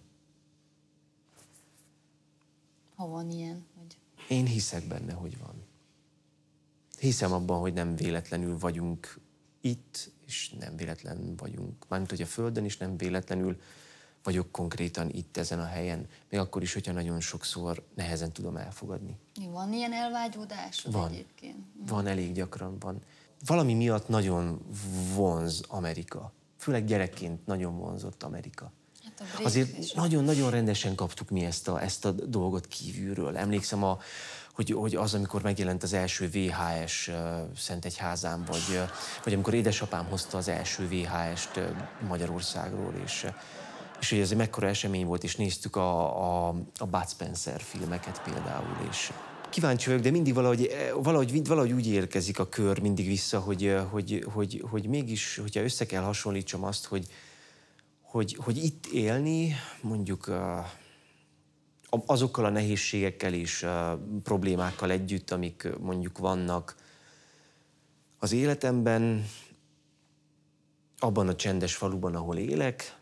Ha van ilyen, hogy... Én hiszek benne, hogy van. Hiszem abban, hogy nem véletlenül vagyunk itt, és nem véletlenül vagyunk. Mármint, hogy a Földön is nem véletlenül vagyok konkrétan itt, ezen a helyen. Még akkor is, hogyha nagyon sokszor nehezen tudom elfogadni. Van ilyen elvágyódásod van. Egyébként? Van, elég gyakran van. Valami miatt nagyon vonz Amerika. Főleg gyerekként nagyon vonzott Amerika. Hát azért nagyon-nagyon rendesen kaptuk mi ezt a, ezt a dolgot kívülről. Emlékszem, a, hogy, hogy az, amikor megjelent az első vé há es uh, Szentegyházán, vagy, uh, vagy amikor édesapám hozta az első vé há est uh, Magyarországról, és, uh, és hogy ez egy mekkora esemény volt, és néztük a, a, a Bud Spencer filmeket például, és kíváncsi vagyok, de mindig valahogy, valahogy, valahogy úgy érkezik a kör mindig vissza, hogy, hogy, hogy, hogy mégis, hogyha össze kell hasonlítsam azt, hogy, hogy, hogy itt élni, mondjuk azokkal a nehézségekkel és problémákkal együtt, amik mondjuk vannak az életemben, abban a csendes faluban, ahol élek,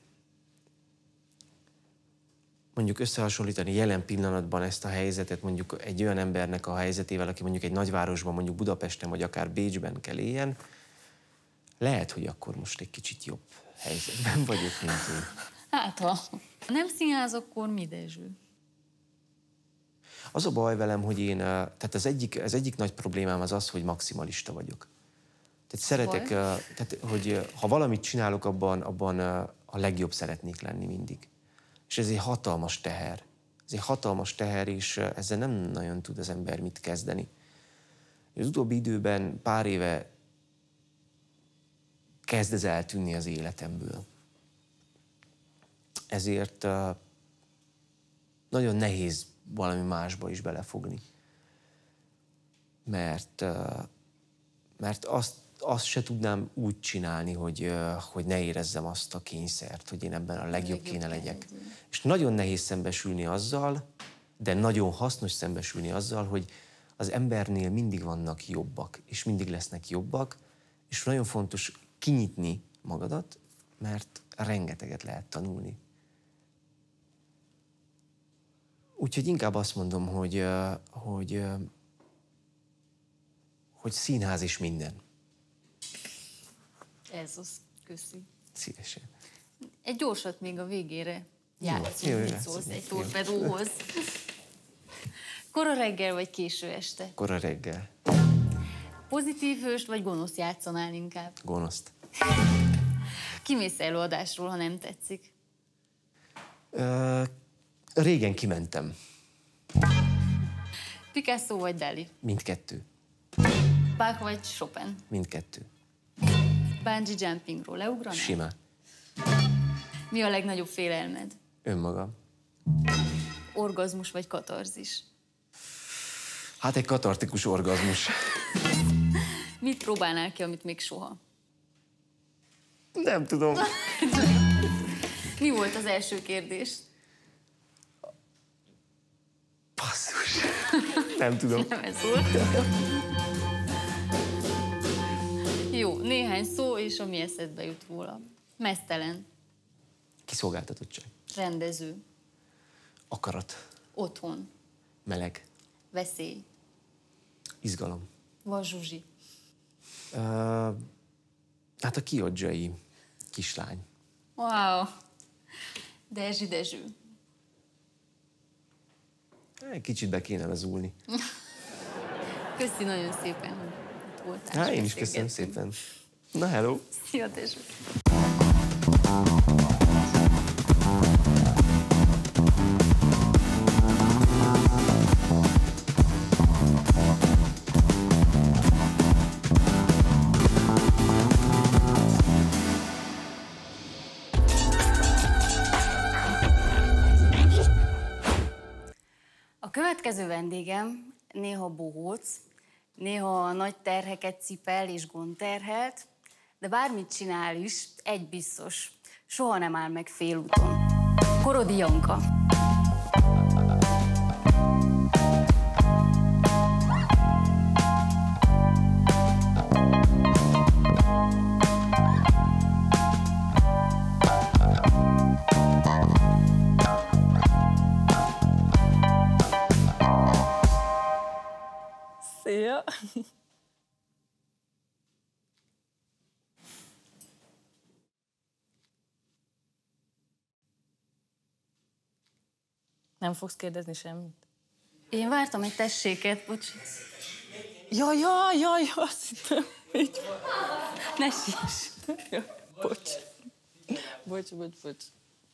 mondjuk összehasonlítani jelen pillanatban ezt a helyzetet mondjuk egy olyan embernek a helyzetével, aki mondjuk egy nagyvárosban, mondjuk Budapesten, vagy akár Bécsben kell éljen, lehet, hogy akkor most egy kicsit jobb helyzetben vagyok, mint ő. Hát ha nem színház, akkor mi, Dezső? Az a baj velem, hogy én, tehát az egyik, az egyik nagy problémám az az, hogy maximalista vagyok. Tehát szeretek, tehát, hogy ha valamit csinálok, abban, abban a legjobb szeretnék lenni mindig. És ez egy hatalmas teher. Ez egy hatalmas teher, és ezzel nem nagyon tud az ember mit kezdeni. Az utóbbi időben pár éve kezd ez eltűnni az életemből. Ezért nagyon nehéz valami másba is belefogni. Mert, mert azt, azt se tudnám úgy csinálni, hogy, hogy ne érezzem azt a kényszert, hogy én ebben a legjobb kéne legyek. És nagyon nehéz szembesülni azzal, de nagyon hasznos szembesülni azzal, hogy az embernél mindig vannak jobbak, és mindig lesznek jobbak, és nagyon fontos kinyitni magadat, mert rengeteget lehet tanulni. Úgyhogy inkább azt mondom, hogy, hogy, hogy színház is minden. Ez az, köszi. Szívesen. Egy gyorsat még a végére játszunk, mit szólsz egy torpedóhoz. Kora reggel vagy késő este? Kora reggel. Pozitív hőst vagy gonosz játszanál inkább? Gonoszt. Kimész előadásról, ha nem tetszik? Ö, régen kimentem. Picasso vagy Dali? Mindkettő. Bach vagy Chopin? Mindkettő. Bungee jumpingról leugraná? Simán. Mi a legnagyobb félelmed? Önmagam. Orgazmus vagy katarzis? Hát egy katartikus orgazmus. Mit próbálnál ki, amit még soha? Nem tudom. Mi volt az első kérdés? Basszus. Nem tudom. Nem ez volt. Jó, néhány szó, és ami eszedbe jut róla. Meztelen. Kiszolgáltatottság. Rendező. Akarat. Otthon. Meleg. Veszély. Izgalom. Vas Zsuzsi. Uh, hát a kiodzsai kislány. Wow. Dezsi Dezső. Egy kicsit be kéne vezúlni. Köszi nagyon szépen, hogy itt voltál. Hát én is köszönöm szépen. Na, hello. Szia, Dezső. A következő vendégem néha bohóc, néha nagy terheket cipel és gondterhelt, de bármit csinál is, egy biztos, soha nem áll meg félúton. Korodi Janka. Szia! Nem fogsz kérdezni semmit? Én vártam egy tesséket, bocs. Ja, ja, ja, ja, azt hittem, így. Ne síss. Ja, bocs. Bocs, bocs, bocs.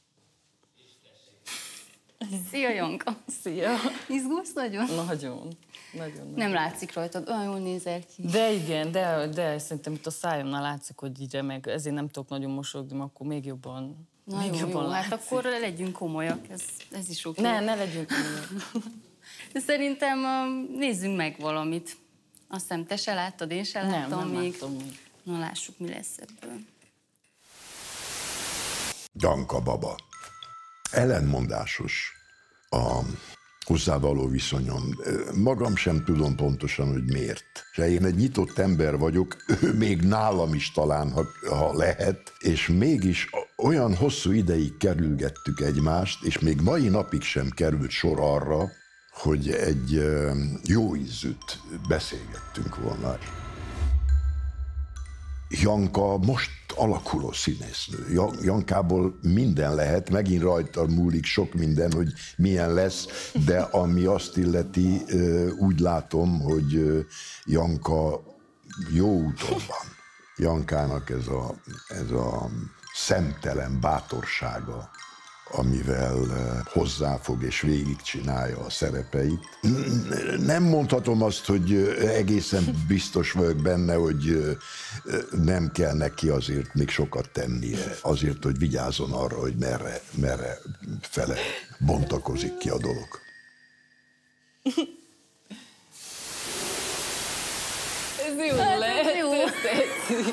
Szia, Janka. Szia. Izgulsz nagyon? Nagyon. Nagyon, Nem látszik rajtad, olyan jól nézel ki. De igen, de, de szerintem itt a szájomnál látszik, hogy így remeg, ezért nem tudok nagyon mosolyogni, mert akkor még jobban, Na még jó, jobban jó, látszik. hát akkor legyünk komolyak, ez, ez is oké. Ne, ne legyünk komolyak. De szerintem uh, nézzünk meg valamit. Azt hiszem, te se láttad, én se láttam Nem, nem még. láttam még. Na, lássuk, mi lesz ebből. Janka baba. Ellenmondásos a hozzávaló viszonyom. Magam sem tudom pontosan, hogy miért. De én egy nyitott ember vagyok, ő még nálam is talán, ha, ha lehet, és mégis olyan hosszú ideig kerülgettük egymást, és még mai napig sem került sor arra, hogy egy jó ízűt beszélgettünk volna. Janka most alakuló színésznő. Jankából minden lehet, megint rajta múlik sok minden, hogy milyen lesz, de ami azt illeti, úgy látom, hogy Janka jó úton van. Jankának ez a, ez a szemtelen bátorsága, amivel hozzáfog és végigcsinálja a szerepeit. Nem mondhatom azt, hogy egészen biztos vagyok benne, hogy nem kell neki azért még sokat tennie, azért, hogy vigyázzon arra, hogy merre, merre fele bontakozik ki a dolog. Ez jó lehet, jó. ez tetszik.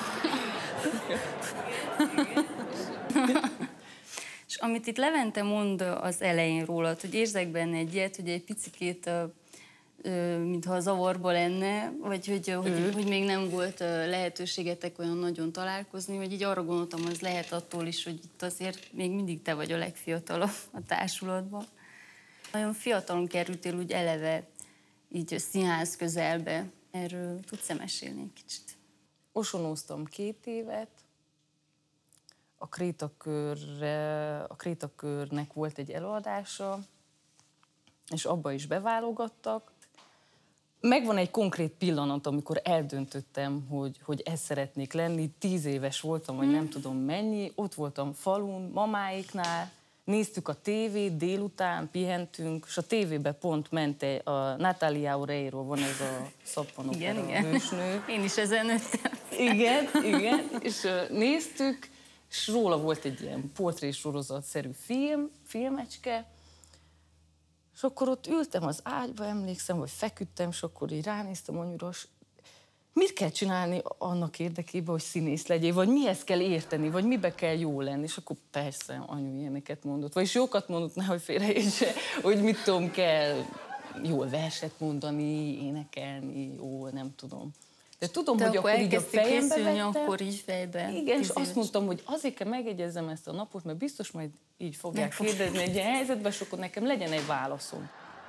És amit itt Levente mond az elején rólad, hogy érzek benne egy ilyet, hogy egy picikét, mintha zavarba lenne, vagy hogy, hogy, hogy még nem volt lehetőségetek olyan nagyon találkozni, hogy így arra gondoltam, az lehet attól is, hogy itt azért még mindig te vagy a legfiatalabb a társulatban. Nagyon fiatalon kerültél úgy eleve így színház közelbe. Erről tudsz-e mesélni egy kicsit? Osonóztam két évet, a Krétakörre, a Krétakörnek volt egy előadása, és abba is beválogattak. Megvan egy konkrét pillanat, amikor eldöntöttem, hogy, hogy ezt szeretnék lenni. Tíz éves voltam, vagy nem tudom mennyi. Ott voltam falun, mamáiknál, néztük a tévét, délután pihentünk, és a tévében pont ment a Natalia Oreiro, van ez a szappanopera hősnő. Én is ezen nőttem. Igen, igen, és néztük, és róla volt egy ilyen portrésorozatszerű film, filmecske, és akkor ott ültem az ágyba, emlékszem, vagy feküdtem, és akkor így ránéztem anyura, és mit kell csinálni annak érdekében, hogy színész legyél, vagy mihez kell érteni, vagy mibe kell jó lenni, és akkor persze anyu ilyeneket mondott, vagyis jókat mondott, nehogy félreértse, hogy mit tudom, kell jól verset mondani, énekelni, jó, nem tudom. De tudom, de hogy akkor, akkor így a fejembe készülni, vettem, akkor így fejbe. igen, és azt mondtam, hogy azért kell megegyezzem ezt a napot, mert biztos majd így fogják kérdezni egy ilyen helyzetben, és akkor nekem legyen egy válaszom.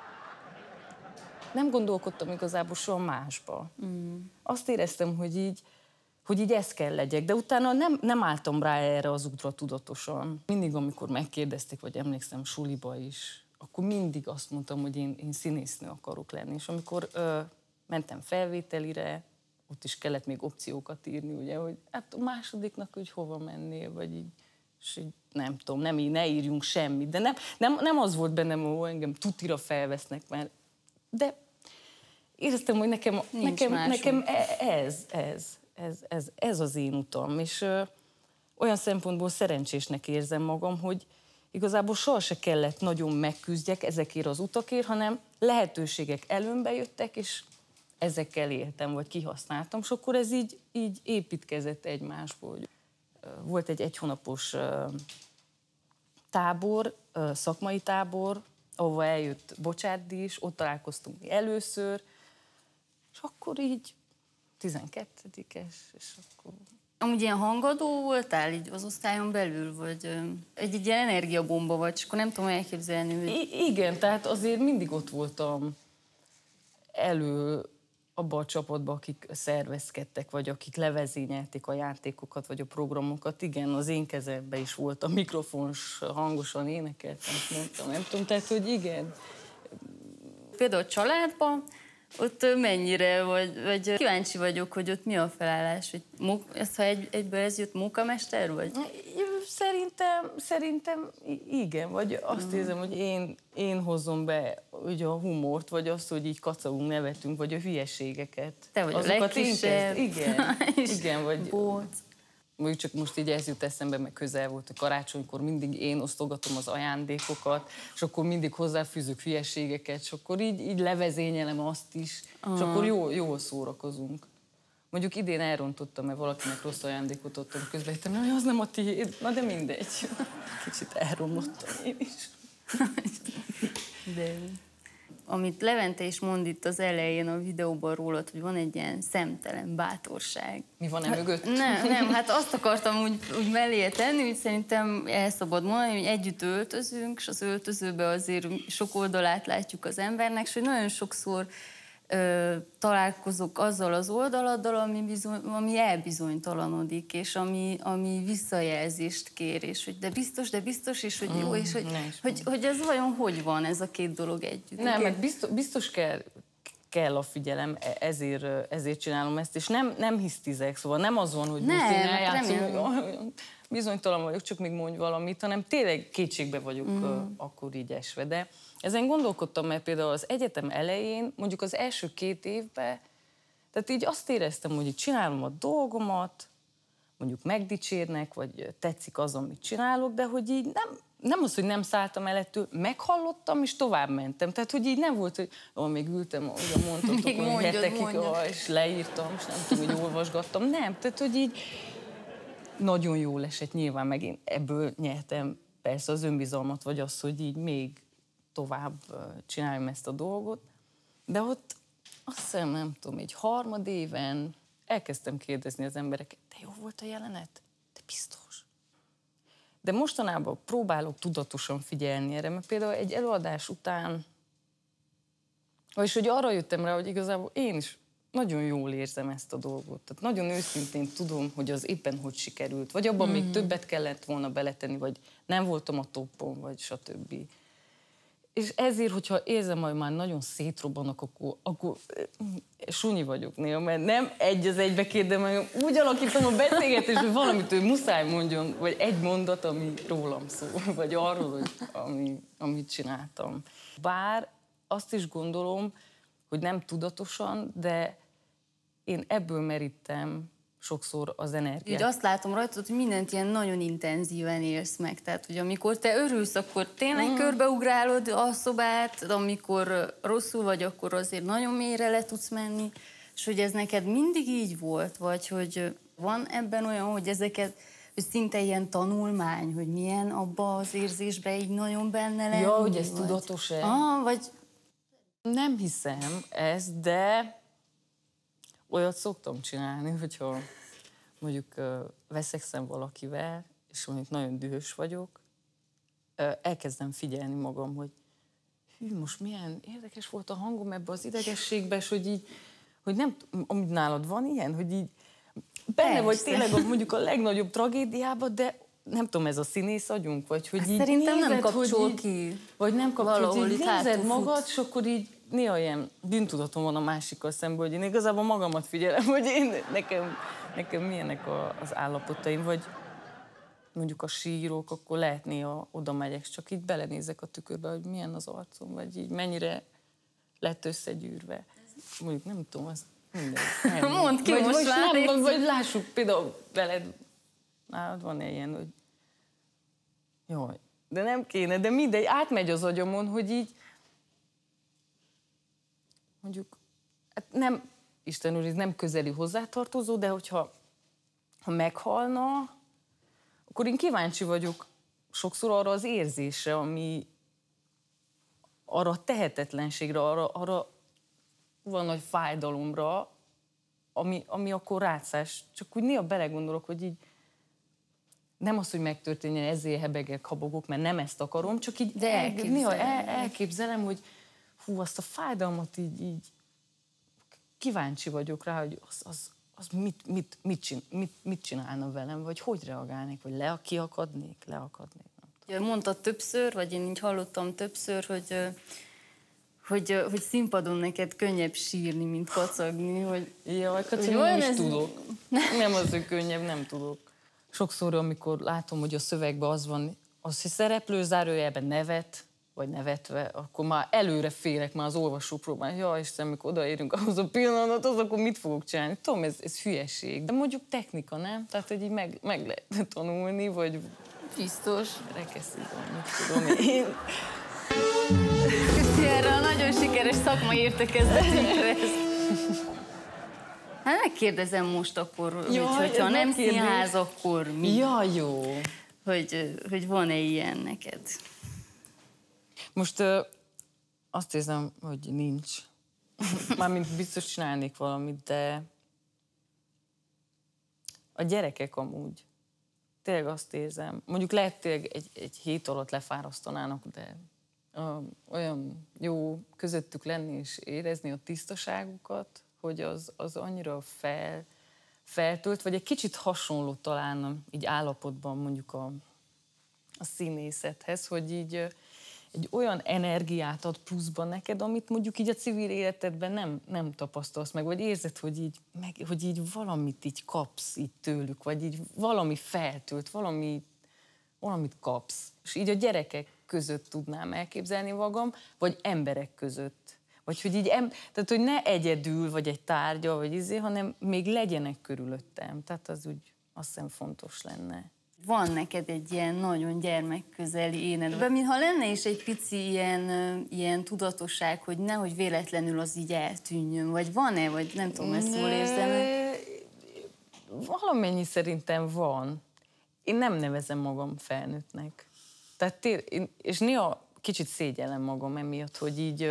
Nem gondolkodtam igazából soha másba. Mm. Azt éreztem, hogy így, hogy így ez kell legyek, de utána nem, nem álltam rá erre az útra tudatosan. Mindig, amikor megkérdezték, vagy emlékszem suliba is, akkor mindig azt mondtam, hogy én, én színésznő akarok lenni. És amikor ö, mentem felvételire, ott is kellett még opciókat írni, ugye, hogy hát a másodiknak, hogy hova mennél, vagy így, és így nem tudom, nem így, ne írjunk semmit. De nem, nem, nem az volt bennem, hogy engem tutira felvesznek, mert de éreztem, hogy nekem, nekem, nekem ez, ez, ez, ez, ez az én utam, és ö, olyan szempontból szerencsésnek érzem magam, hogy igazából soha se kellett nagyon megküzdjek ezekért az utakért, hanem lehetőségek előmbe jöttek, és ezekkel éltem, vagy kihasználtam, és akkor ez így, így építkezett egymásból. Volt egy egyhónapos ö, tábor, ö, szakmai tábor, ahova eljött Bocsárdi is, ott találkoztunk mi először, és akkor így tizenkettedikes, és akkor... Amúgy ilyen hangadó voltál így az osztályon belül, vagy egy, egy ilyen energiabomba vagy, és akkor nem tudom elképzelni, hogy... I- igen, tehát azért mindig ott voltam elő abba a csapatba, akik szervezkedtek, vagy akik levezényelték a játékokat, vagy a programokat. Igen, az én kezemben is volt a mikrofons, hangosan énekeltem, mondtam, nem tudom, tehát, hogy igen. Például a családban, ott mennyire, vagy, vagy kíváncsi vagyok, hogy ott mi a felállás, hogy ez, ha egy, egyből ez jött munkamester, vagy? Szerintem, szerintem igen, vagy azt mm. érzem, hogy én, én hozom be ugye a humort, vagy azt, hogy így kacagunk, nevetünk, vagy a hülyeségeket. Te vagy azokat a legkisebb. Igen, igen, vagy... Bóc. Mondjuk csak most így ez jut eszembe, meg közel volt, hogy karácsonykor mindig én osztogatom az ajándékokat, és akkor mindig hozzáfűzök hülyeségeket, és akkor így, így levezényelem azt is, uh-huh. és akkor jól, jól szórakozunk. Mondjuk idén elrontottam, mert valakinek rossz ajándékot adtam, közben hittem, hogy az nem a tiéd, na de mindegy. Kicsit elromlottam én is. De... Amit Levente is mond itt az elején a videóban rólad, hogy van egy ilyen szemtelen bátorság. Mi van e mögött? Nem, nem, hát azt akartam úgy, úgy mellé tenni, hogy szerintem el szabad mondani, hogy együtt öltözünk, és az öltözőbe azért sok oldalát látjuk az embernek, és hogy nagyon sokszor ö, találkozok azzal az oldaladdal, ami, bizony, ami elbizonytalanodik, és ami, ami visszajelzést kér, és hogy de biztos, de biztos, és hogy jó, és hogy, hogy, hogy ez vajon hogy van, ez a két dolog együtt. Nem, mert biztos, biztos kell, kell a figyelem, ezért, ezért csinálom ezt, és nem, nem hisztizek, szóval nem az van, hogy nem, most én eljátszom, remélem. hogy bizonytalan vagyok, csak még mondj valamit, hanem tényleg kétségbe vagyok mm. akkor így esve. De ezen gondolkodtam, mert például az egyetem elején, mondjuk az első két évben, tehát így azt éreztem, hogy így csinálom a dolgomat, mondjuk megdicsérnek, vagy tetszik az, amit csinálok, de hogy így nem, nem az, hogy nem szálltam el ettől, meghallottam, és tovább mentem. Tehát, hogy így nem volt, hogy ó, még ültem, ahogy mondtatok, hogy hetekig, ó, és leírtam, és nem tudom, hogy olvasgattam. Nem, tehát, hogy így nagyon jól esett nyilván, meg én ebből nyertem persze az önbizalmat, vagy az, hogy így még tovább csináljam ezt a dolgot. De ott azt hiszem, nem tudom, egy harmad éven elkezdtem kérdezni az embereket, de jó volt a jelenet? De biztos. De mostanában próbálok tudatosan figyelni erre, mert például egy előadás után, vagyis hogy arra jöttem rá, hogy igazából én is nagyon jól érzem ezt a dolgot. Tehát nagyon őszintén tudom, hogy az éppen hogy sikerült, vagy abban mm. még többet kellett volna beletenni, vagy nem voltam a toppon, vagy stb. És ezért, hogyha érzem, hogy már nagyon szétrobbanak, akkor, akkor sunyi vagyok néha, mert nem egy az egybe kérdem, hanem úgy alakítom a beszélgetést, hogy valamit ő muszáj mondjon, vagy egy mondat, ami rólam szól, vagy arról, hogy ami, amit csináltam. Bár azt is gondolom, hogy nem tudatosan, de én ebből merítem sokszor az energiát. Úgy azt látom rajtad, hogy mindent ilyen nagyon intenzíven élsz meg. Tehát, hogy amikor te örülsz, akkor tényleg mm. körbeugrálod a szobát, amikor rosszul vagy, akkor azért nagyon mélyre le tudsz menni. És hogy ez neked mindig így volt? Vagy hogy van ebben olyan, hogy ezeket, hogy szinte ilyen tanulmány, hogy milyen abba az érzésbe így nagyon benne lenni? Ja, hogy ez tudatos-e? Ah, vagy... Nem hiszem ezt, de olyat szoktam csinálni, hogyha mondjuk uh, veszekszem valakivel, és mondjuk nagyon dühös vagyok, uh, elkezdem figyelni magam, hogy hű, most milyen érdekes volt a hangom ebbe az idegességbe, és hogy így, hogy nem, amit nálad van ilyen, hogy így benne vagy tényleg a, mondjuk a legnagyobb tragédiában, de nem tudom, ez a színész agyunk, vagy hogy így szerintem nézed, nem kapcsol így, ki. Vagy nem kapcsol, hogy így nézed magad, fut. és akkor így néha ilyen bűntudatom van a másikkal szemben, hogy én igazából magamat figyelem, hogy én, nekem, nekem milyenek a, az állapotaim, vagy mondjuk a sírok, akkor lehet néha oda megyek, csak így belenézek a tükörbe, hogy milyen az arcom, vagy így mennyire lett összegyűrve. Mondjuk nem tudom, az mindegy. Mondd ki vagy, most vagy, már. nem, vagy lássuk, például veled, nálad van ilyen, hogy jaj, de nem kéne, de mindegy, átmegy az agyamon, hogy így mondjuk, hát nem, Isten úr, ez nem közeli hozzátartozó, de hogyha ha meghalna, akkor én kíváncsi vagyok sokszor arra az érzésre, ami arra a tehetetlenségre, arra, arra van nagy fájdalomra, ami, ami akkor rátszás. Csak úgy néha belegondolok, hogy így nem az, hogy megtörténjen, ezért hebegek, habogok, mert nem ezt akarom, csak így de el, néha el, elképzelem, hogy hú, azt a fájdalmat így, így kíváncsi vagyok rá, hogy az, az, az mit, mit, mit, csin, mit, mit csinálna velem, vagy hogy reagálnék, vagy le, kiakadnék, leakadnék. Mondtad többször, vagy én így hallottam többször, hogy, hogy, hogy színpadon neked könnyebb sírni, mint kacagni. Hogy, Jaj, kacagni nem is ez... tudok. Nem az, hogy könnyebb, nem tudok. Sokszor, amikor látom, hogy a szövegben az van, az, hogy szereplő zárójelben nevet, vagy nevetve, akkor már előre félek, már az olvasó próbál. Ja, Isten, amikor odaérünk ahhoz a pillanathoz, akkor mit fogok csinálni? Tudom, ez, ez hülyeség. De mondjuk technika, nem? Tehát, hogy így meg, meg lehet tanulni, vagy... Biztos. Rekeszítom, mit tudom én. Köszi erre a nagyon sikeres szakmai értekezletünkre. Hát megkérdezem most akkor, ja, hogy, hogyha nem színház, akkor mi? Ja, jó. Hogy, hogy van-e ilyen neked? Most ö, azt érzem, hogy nincs. Mármint biztos csinálnék valamit, de a gyerekek amúgy. Tényleg azt érzem. Mondjuk lehet tényleg egy, egy hét alatt lefárasztanának, de a, olyan jó közöttük lenni és érezni a tisztaságukat, hogy az, az annyira fel, feltölt, vagy egy kicsit hasonló talán így állapotban mondjuk a, a színészethez, hogy így egy olyan energiát ad pluszban neked, amit mondjuk így a civil életedben nem, nem tapasztalsz meg, vagy érzed, hogy így, meg, hogy így valamit így kapsz így tőlük, vagy így valami feltölt, valami, valamit kapsz. És így a gyerekek között tudnám elképzelni magam, vagy emberek között. Vagy hogy így, em, tehát hogy ne egyedül, vagy egy tárgya, vagy izé, hanem még legyenek körülöttem. Tehát az úgy azt hiszem fontos lenne. Van neked egy ilyen nagyon gyermekközeli éned, mintha lenne is egy pici ilyen, ilyen tudatosság, hogy nehogy véletlenül az így eltűnjön, vagy van-e, vagy nem tudom, ezt jól érzem. Valamennyi szerintem van. Én nem nevezem magam felnőttnek. Tehát tér, én, és néha kicsit szégyellem magam emiatt, hogy így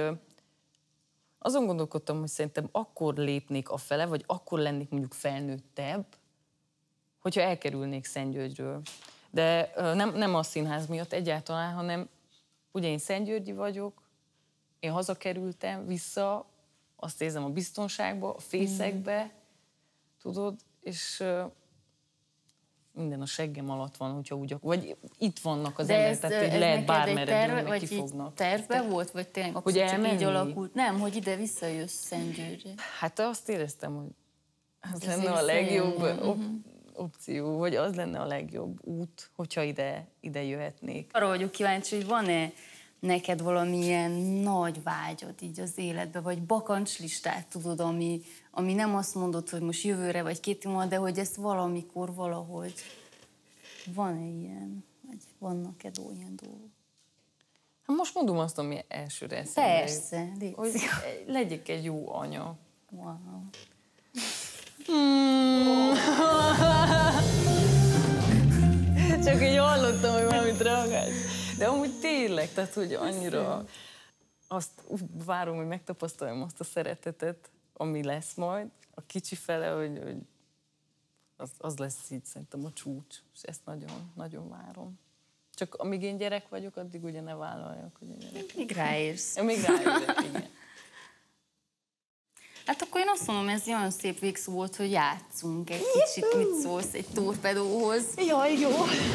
azon gondolkodtam, hogy szerintem akkor lépnék afele, vagy akkor lennék mondjuk felnőttebb, hogyha elkerülnék Szentgyörgyről. De nem, nem a színház miatt egyáltalán, hanem ugye én szentgyörgyi vagyok, én hazakerültem vissza, azt érzem a biztonságba, a fészekbe, tudod, és minden a seggem alatt van, hogyha úgy, vagy itt vannak az emberek, tehát így lehet bármerre dőlni, meg kifognak. Tervbe volt, vagy tényleg abszolút hogy csak így alakult? Nem, hogy ide visszajössz Szentgyörgyre. Hát azt éreztem, hogy az ez lenne a legjobb op- opció, vagy az lenne a legjobb út, hogyha ide, ide jöhetnék. Arra vagyok kíváncsi, hogy van-e neked valamilyen nagy vágyad így az életbe, vagy bakancslistát, tudod, ami, ami nem azt mondod, hogy most jövőre vagy két év múlva, de hogy ezt valamikor, valahogy van-e ilyen? Vagy vannak -e olyan dolgok? Hát most mondom azt, ami elsőre eszembe. Persze, hogy legyek egy jó anya. Wow. Hmm. Csak így hallottam, hogy valamit reagálsz. De amúgy tényleg, tehát hogy annyira azt várom, hogy megtapasztaljam azt a szeretetet, ami lesz majd a kicsi fele, hogy, hogy az, az lesz így szerintem a csúcs, és ezt nagyon, nagyon várom. Csak amíg én gyerek vagyok, addig ugye ne vállaljak, hogy a gyerek. Még ráérsz. Még ráérek, igen. Hát akkor én azt mondom, ez olyan szép végszó volt, hogy játszunk egy kicsit, mit szólsz egy torpedóhoz. Jaj, jó!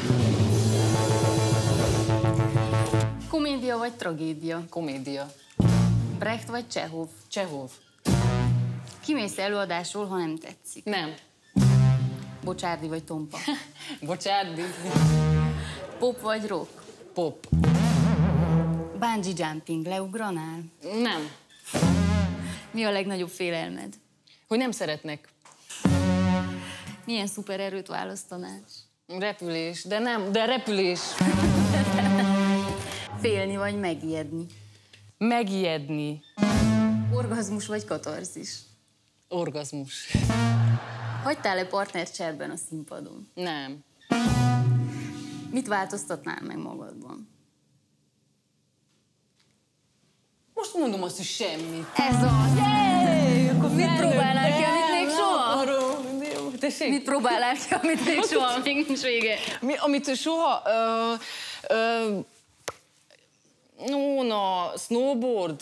Komédia vagy tragédia? Komédia. Brecht vagy Csehov? Csehov. Kimész előadásról, ha nem tetszik? Nem. Bocsárdi vagy Tompa? Bocsárdi. Pop vagy rock? Pop. Bungee jumping, leugranál? Nem. Mi a legnagyobb félelmed? Hogy nem szeretnek. Milyen szupererőt választanál? Repülés, de nem, de repülés. Félni vagy megijedni? Megijedni. Orgazmus vagy katarzis? Orgazmus. Hagytál-e partnert cserben a színpadon? Nem. Mit változtatnál meg magadban? Most mondom azt, hogy semmit. Ez az! Yay! Akkor mit próbálnál ki, amit még soha? Tessék? Mit próbálnál ki, amit még soha? Még nincs vége. Mi, amit soha... Ö, ö, no, na, snowboard.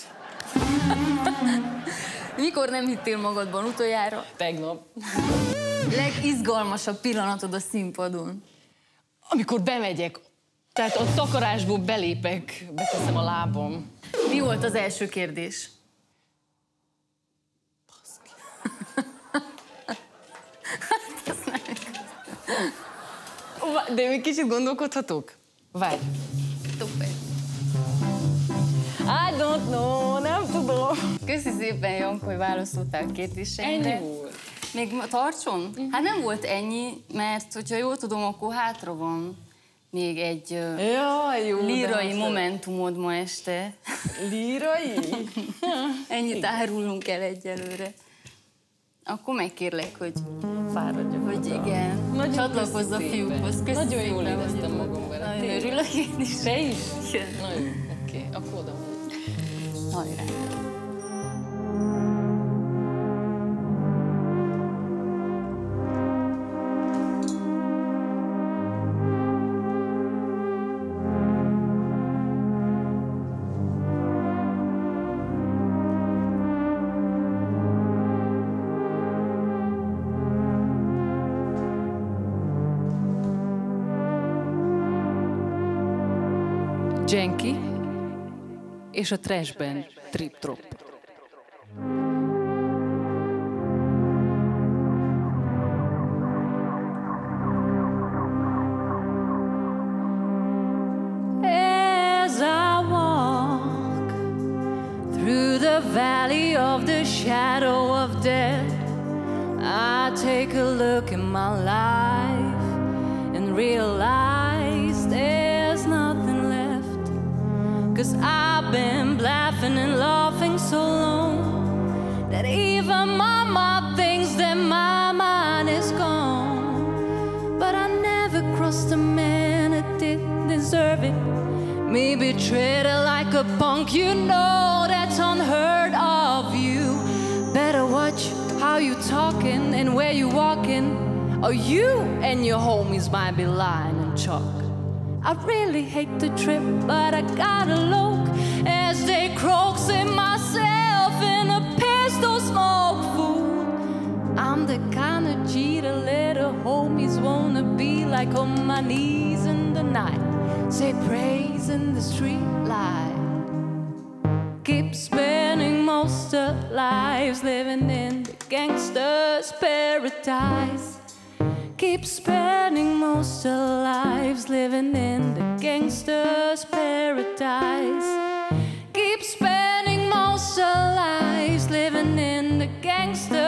Mikor nem hittél magadban utoljára? Tegnap. Legizgalmasabb pillanatod a színpadon? Amikor bemegyek, tehát a takarásból belépek, beteszem a lábam. Mi volt az első kérdés? Baszki. De még kicsit gondolkodhatok? Várj. Szuper. I don't know, nem tudom. Köszi szépen, Janko, hogy válaszoltál a kérdéseimre. Ennyi volt. Még tartson? Hát nem volt ennyi, mert hogyha jól tudom, akkor hátra van még egy Jaj, jó, lírai momentumod ma este. Lírai? Ennyit árulunk el egyelőre. Akkor megkérlek, hogy, Fáradjak. hogy igen, Nagyon csatlakozz a köszi fiúkhoz. szépen. Köszi Nagyon jól szépen, éreztem hogy- magam vele. Nagyon Tényleg. örülök én is. Te is? Igen. Na jó, oké, akkor oda. Hajrá. Genki és a trash band Trip Trop. As I walk through the valley of the shadow of death, I take a look in my life and realize there's nothing left. 'Cause I've been laughing and laughing so long that even mama thinks that my mind is gone. But I never crossed a man that didn't deserve it. Maybe treated like a punk, you know that's unheard of. You better watch how you talking and where you walking, or you and your homies might be lying in chalk. I really hate the trip, but I gotta look as they croaks in myself in a pistol smoke fool. I'm the kind of G the little homies wanna be, like on my knees in the night, say praise in the street light. Keep spending most of lives living in the gangster's paradise. Keep spending most of lives living in the gangster's paradise. Keep spending most of lives living in the gangster's.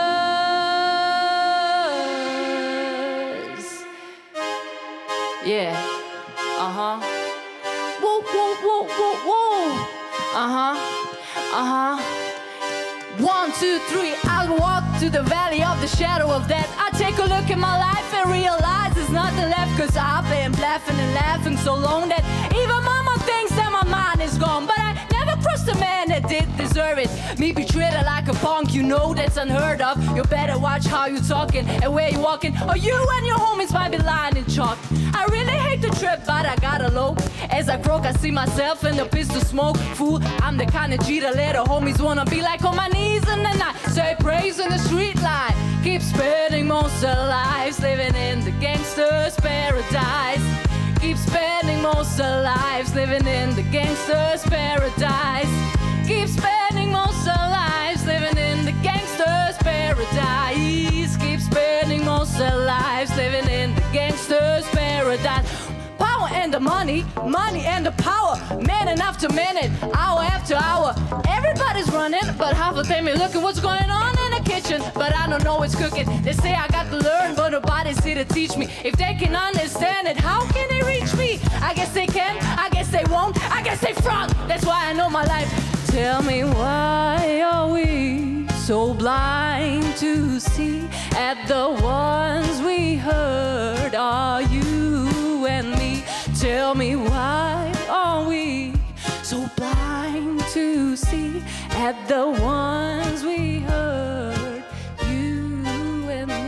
Yeah. Uh-huh. Whoa, whoa, whoa, whoa, whoa. Uh-huh. Uh-huh. One, two, three, I'll walk to the valley of the shadow of death. I take a look at my life and realize there's nothing left. 'Cause I've been laughing and laughing so long that even mama thinks that my mind is gone. But I never crossed a man that did deserve it. Me be treated like a punk, you know that's unheard of. You better watch how you talking and where you walking, or you and your homies might be lying in chalk. I really hate the trip, but I gotta low. As I croak, I see myself in the pistol smoke. Fool, I'm the kind of G the little homies wanna be, like on my knees in the night, say praise in the street light. Keep spending most of lives living in the gangster's paradise. Keep spending most of lives living in the gangster's paradise. Keep spending most of lives living in the gangster's paradise. Keep spending most of lives living in the gangster's paradise. Power and the money, money and the power, minute after minute, hour after hour. Everybody's running, but half of them are looking what's going on in the kitchen. But I don't know what's cooking. They say I got to learn, but nobody's here to teach me. If they can understand it, how can they reach me? I guess they can, I guess they won't, I guess they front. That's why I know my life. Tell me, why are we so blind to see at the ones we heard? Are you and me? Tell me, why are we so blind to see at the ones we heard? You and me.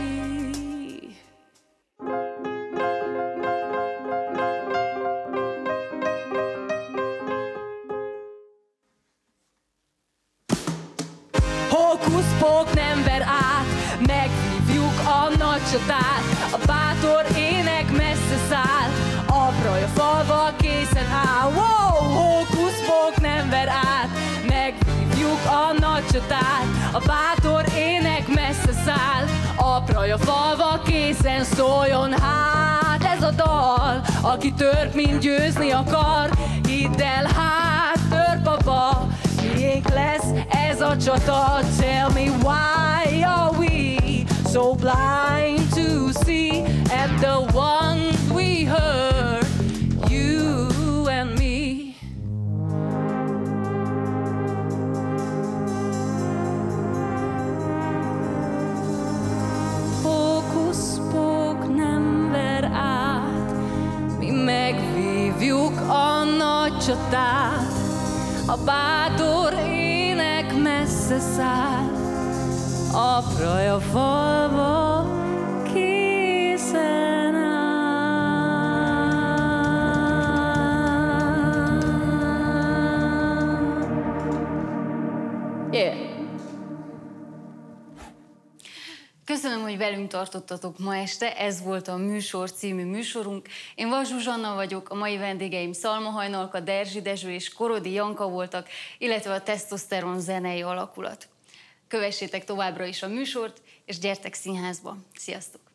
Hókusz-pók nem ver át, megvívjuk a nagy csatát. A bátor ének messze száll, a praj a falva készen áll. Wow! Hókusz-pók nem ver át, megvívjuk a nagy csatát. A bátor ének messze száll, a praj a falva készen szóljon hát. Ez a dal, aki tört, mint győzni akar. Hidd el hát, tör papa, miénk lesz ez a csata. Tell me, why are we so blind to see at the ones we heard? You and me. Hókusz-pók nem ver át, mi megvívjuk a nagy csatát. A bátor ének messze száll, a praj a falva készen áll. Yeah. Köszönöm, hogy velünk tartottatok ma este. Ez volt a Műsor című műsorunk. Én Vas Zsuzsanna vagyok, a mai vendégeim Szalma Hajnalka, Derzsi Dezső és Korodi Janka voltak, illetve a Tesztoszteron zenei alakulat. Kövessétek továbbra is a műsort, és gyertek színházba. Sziasztok!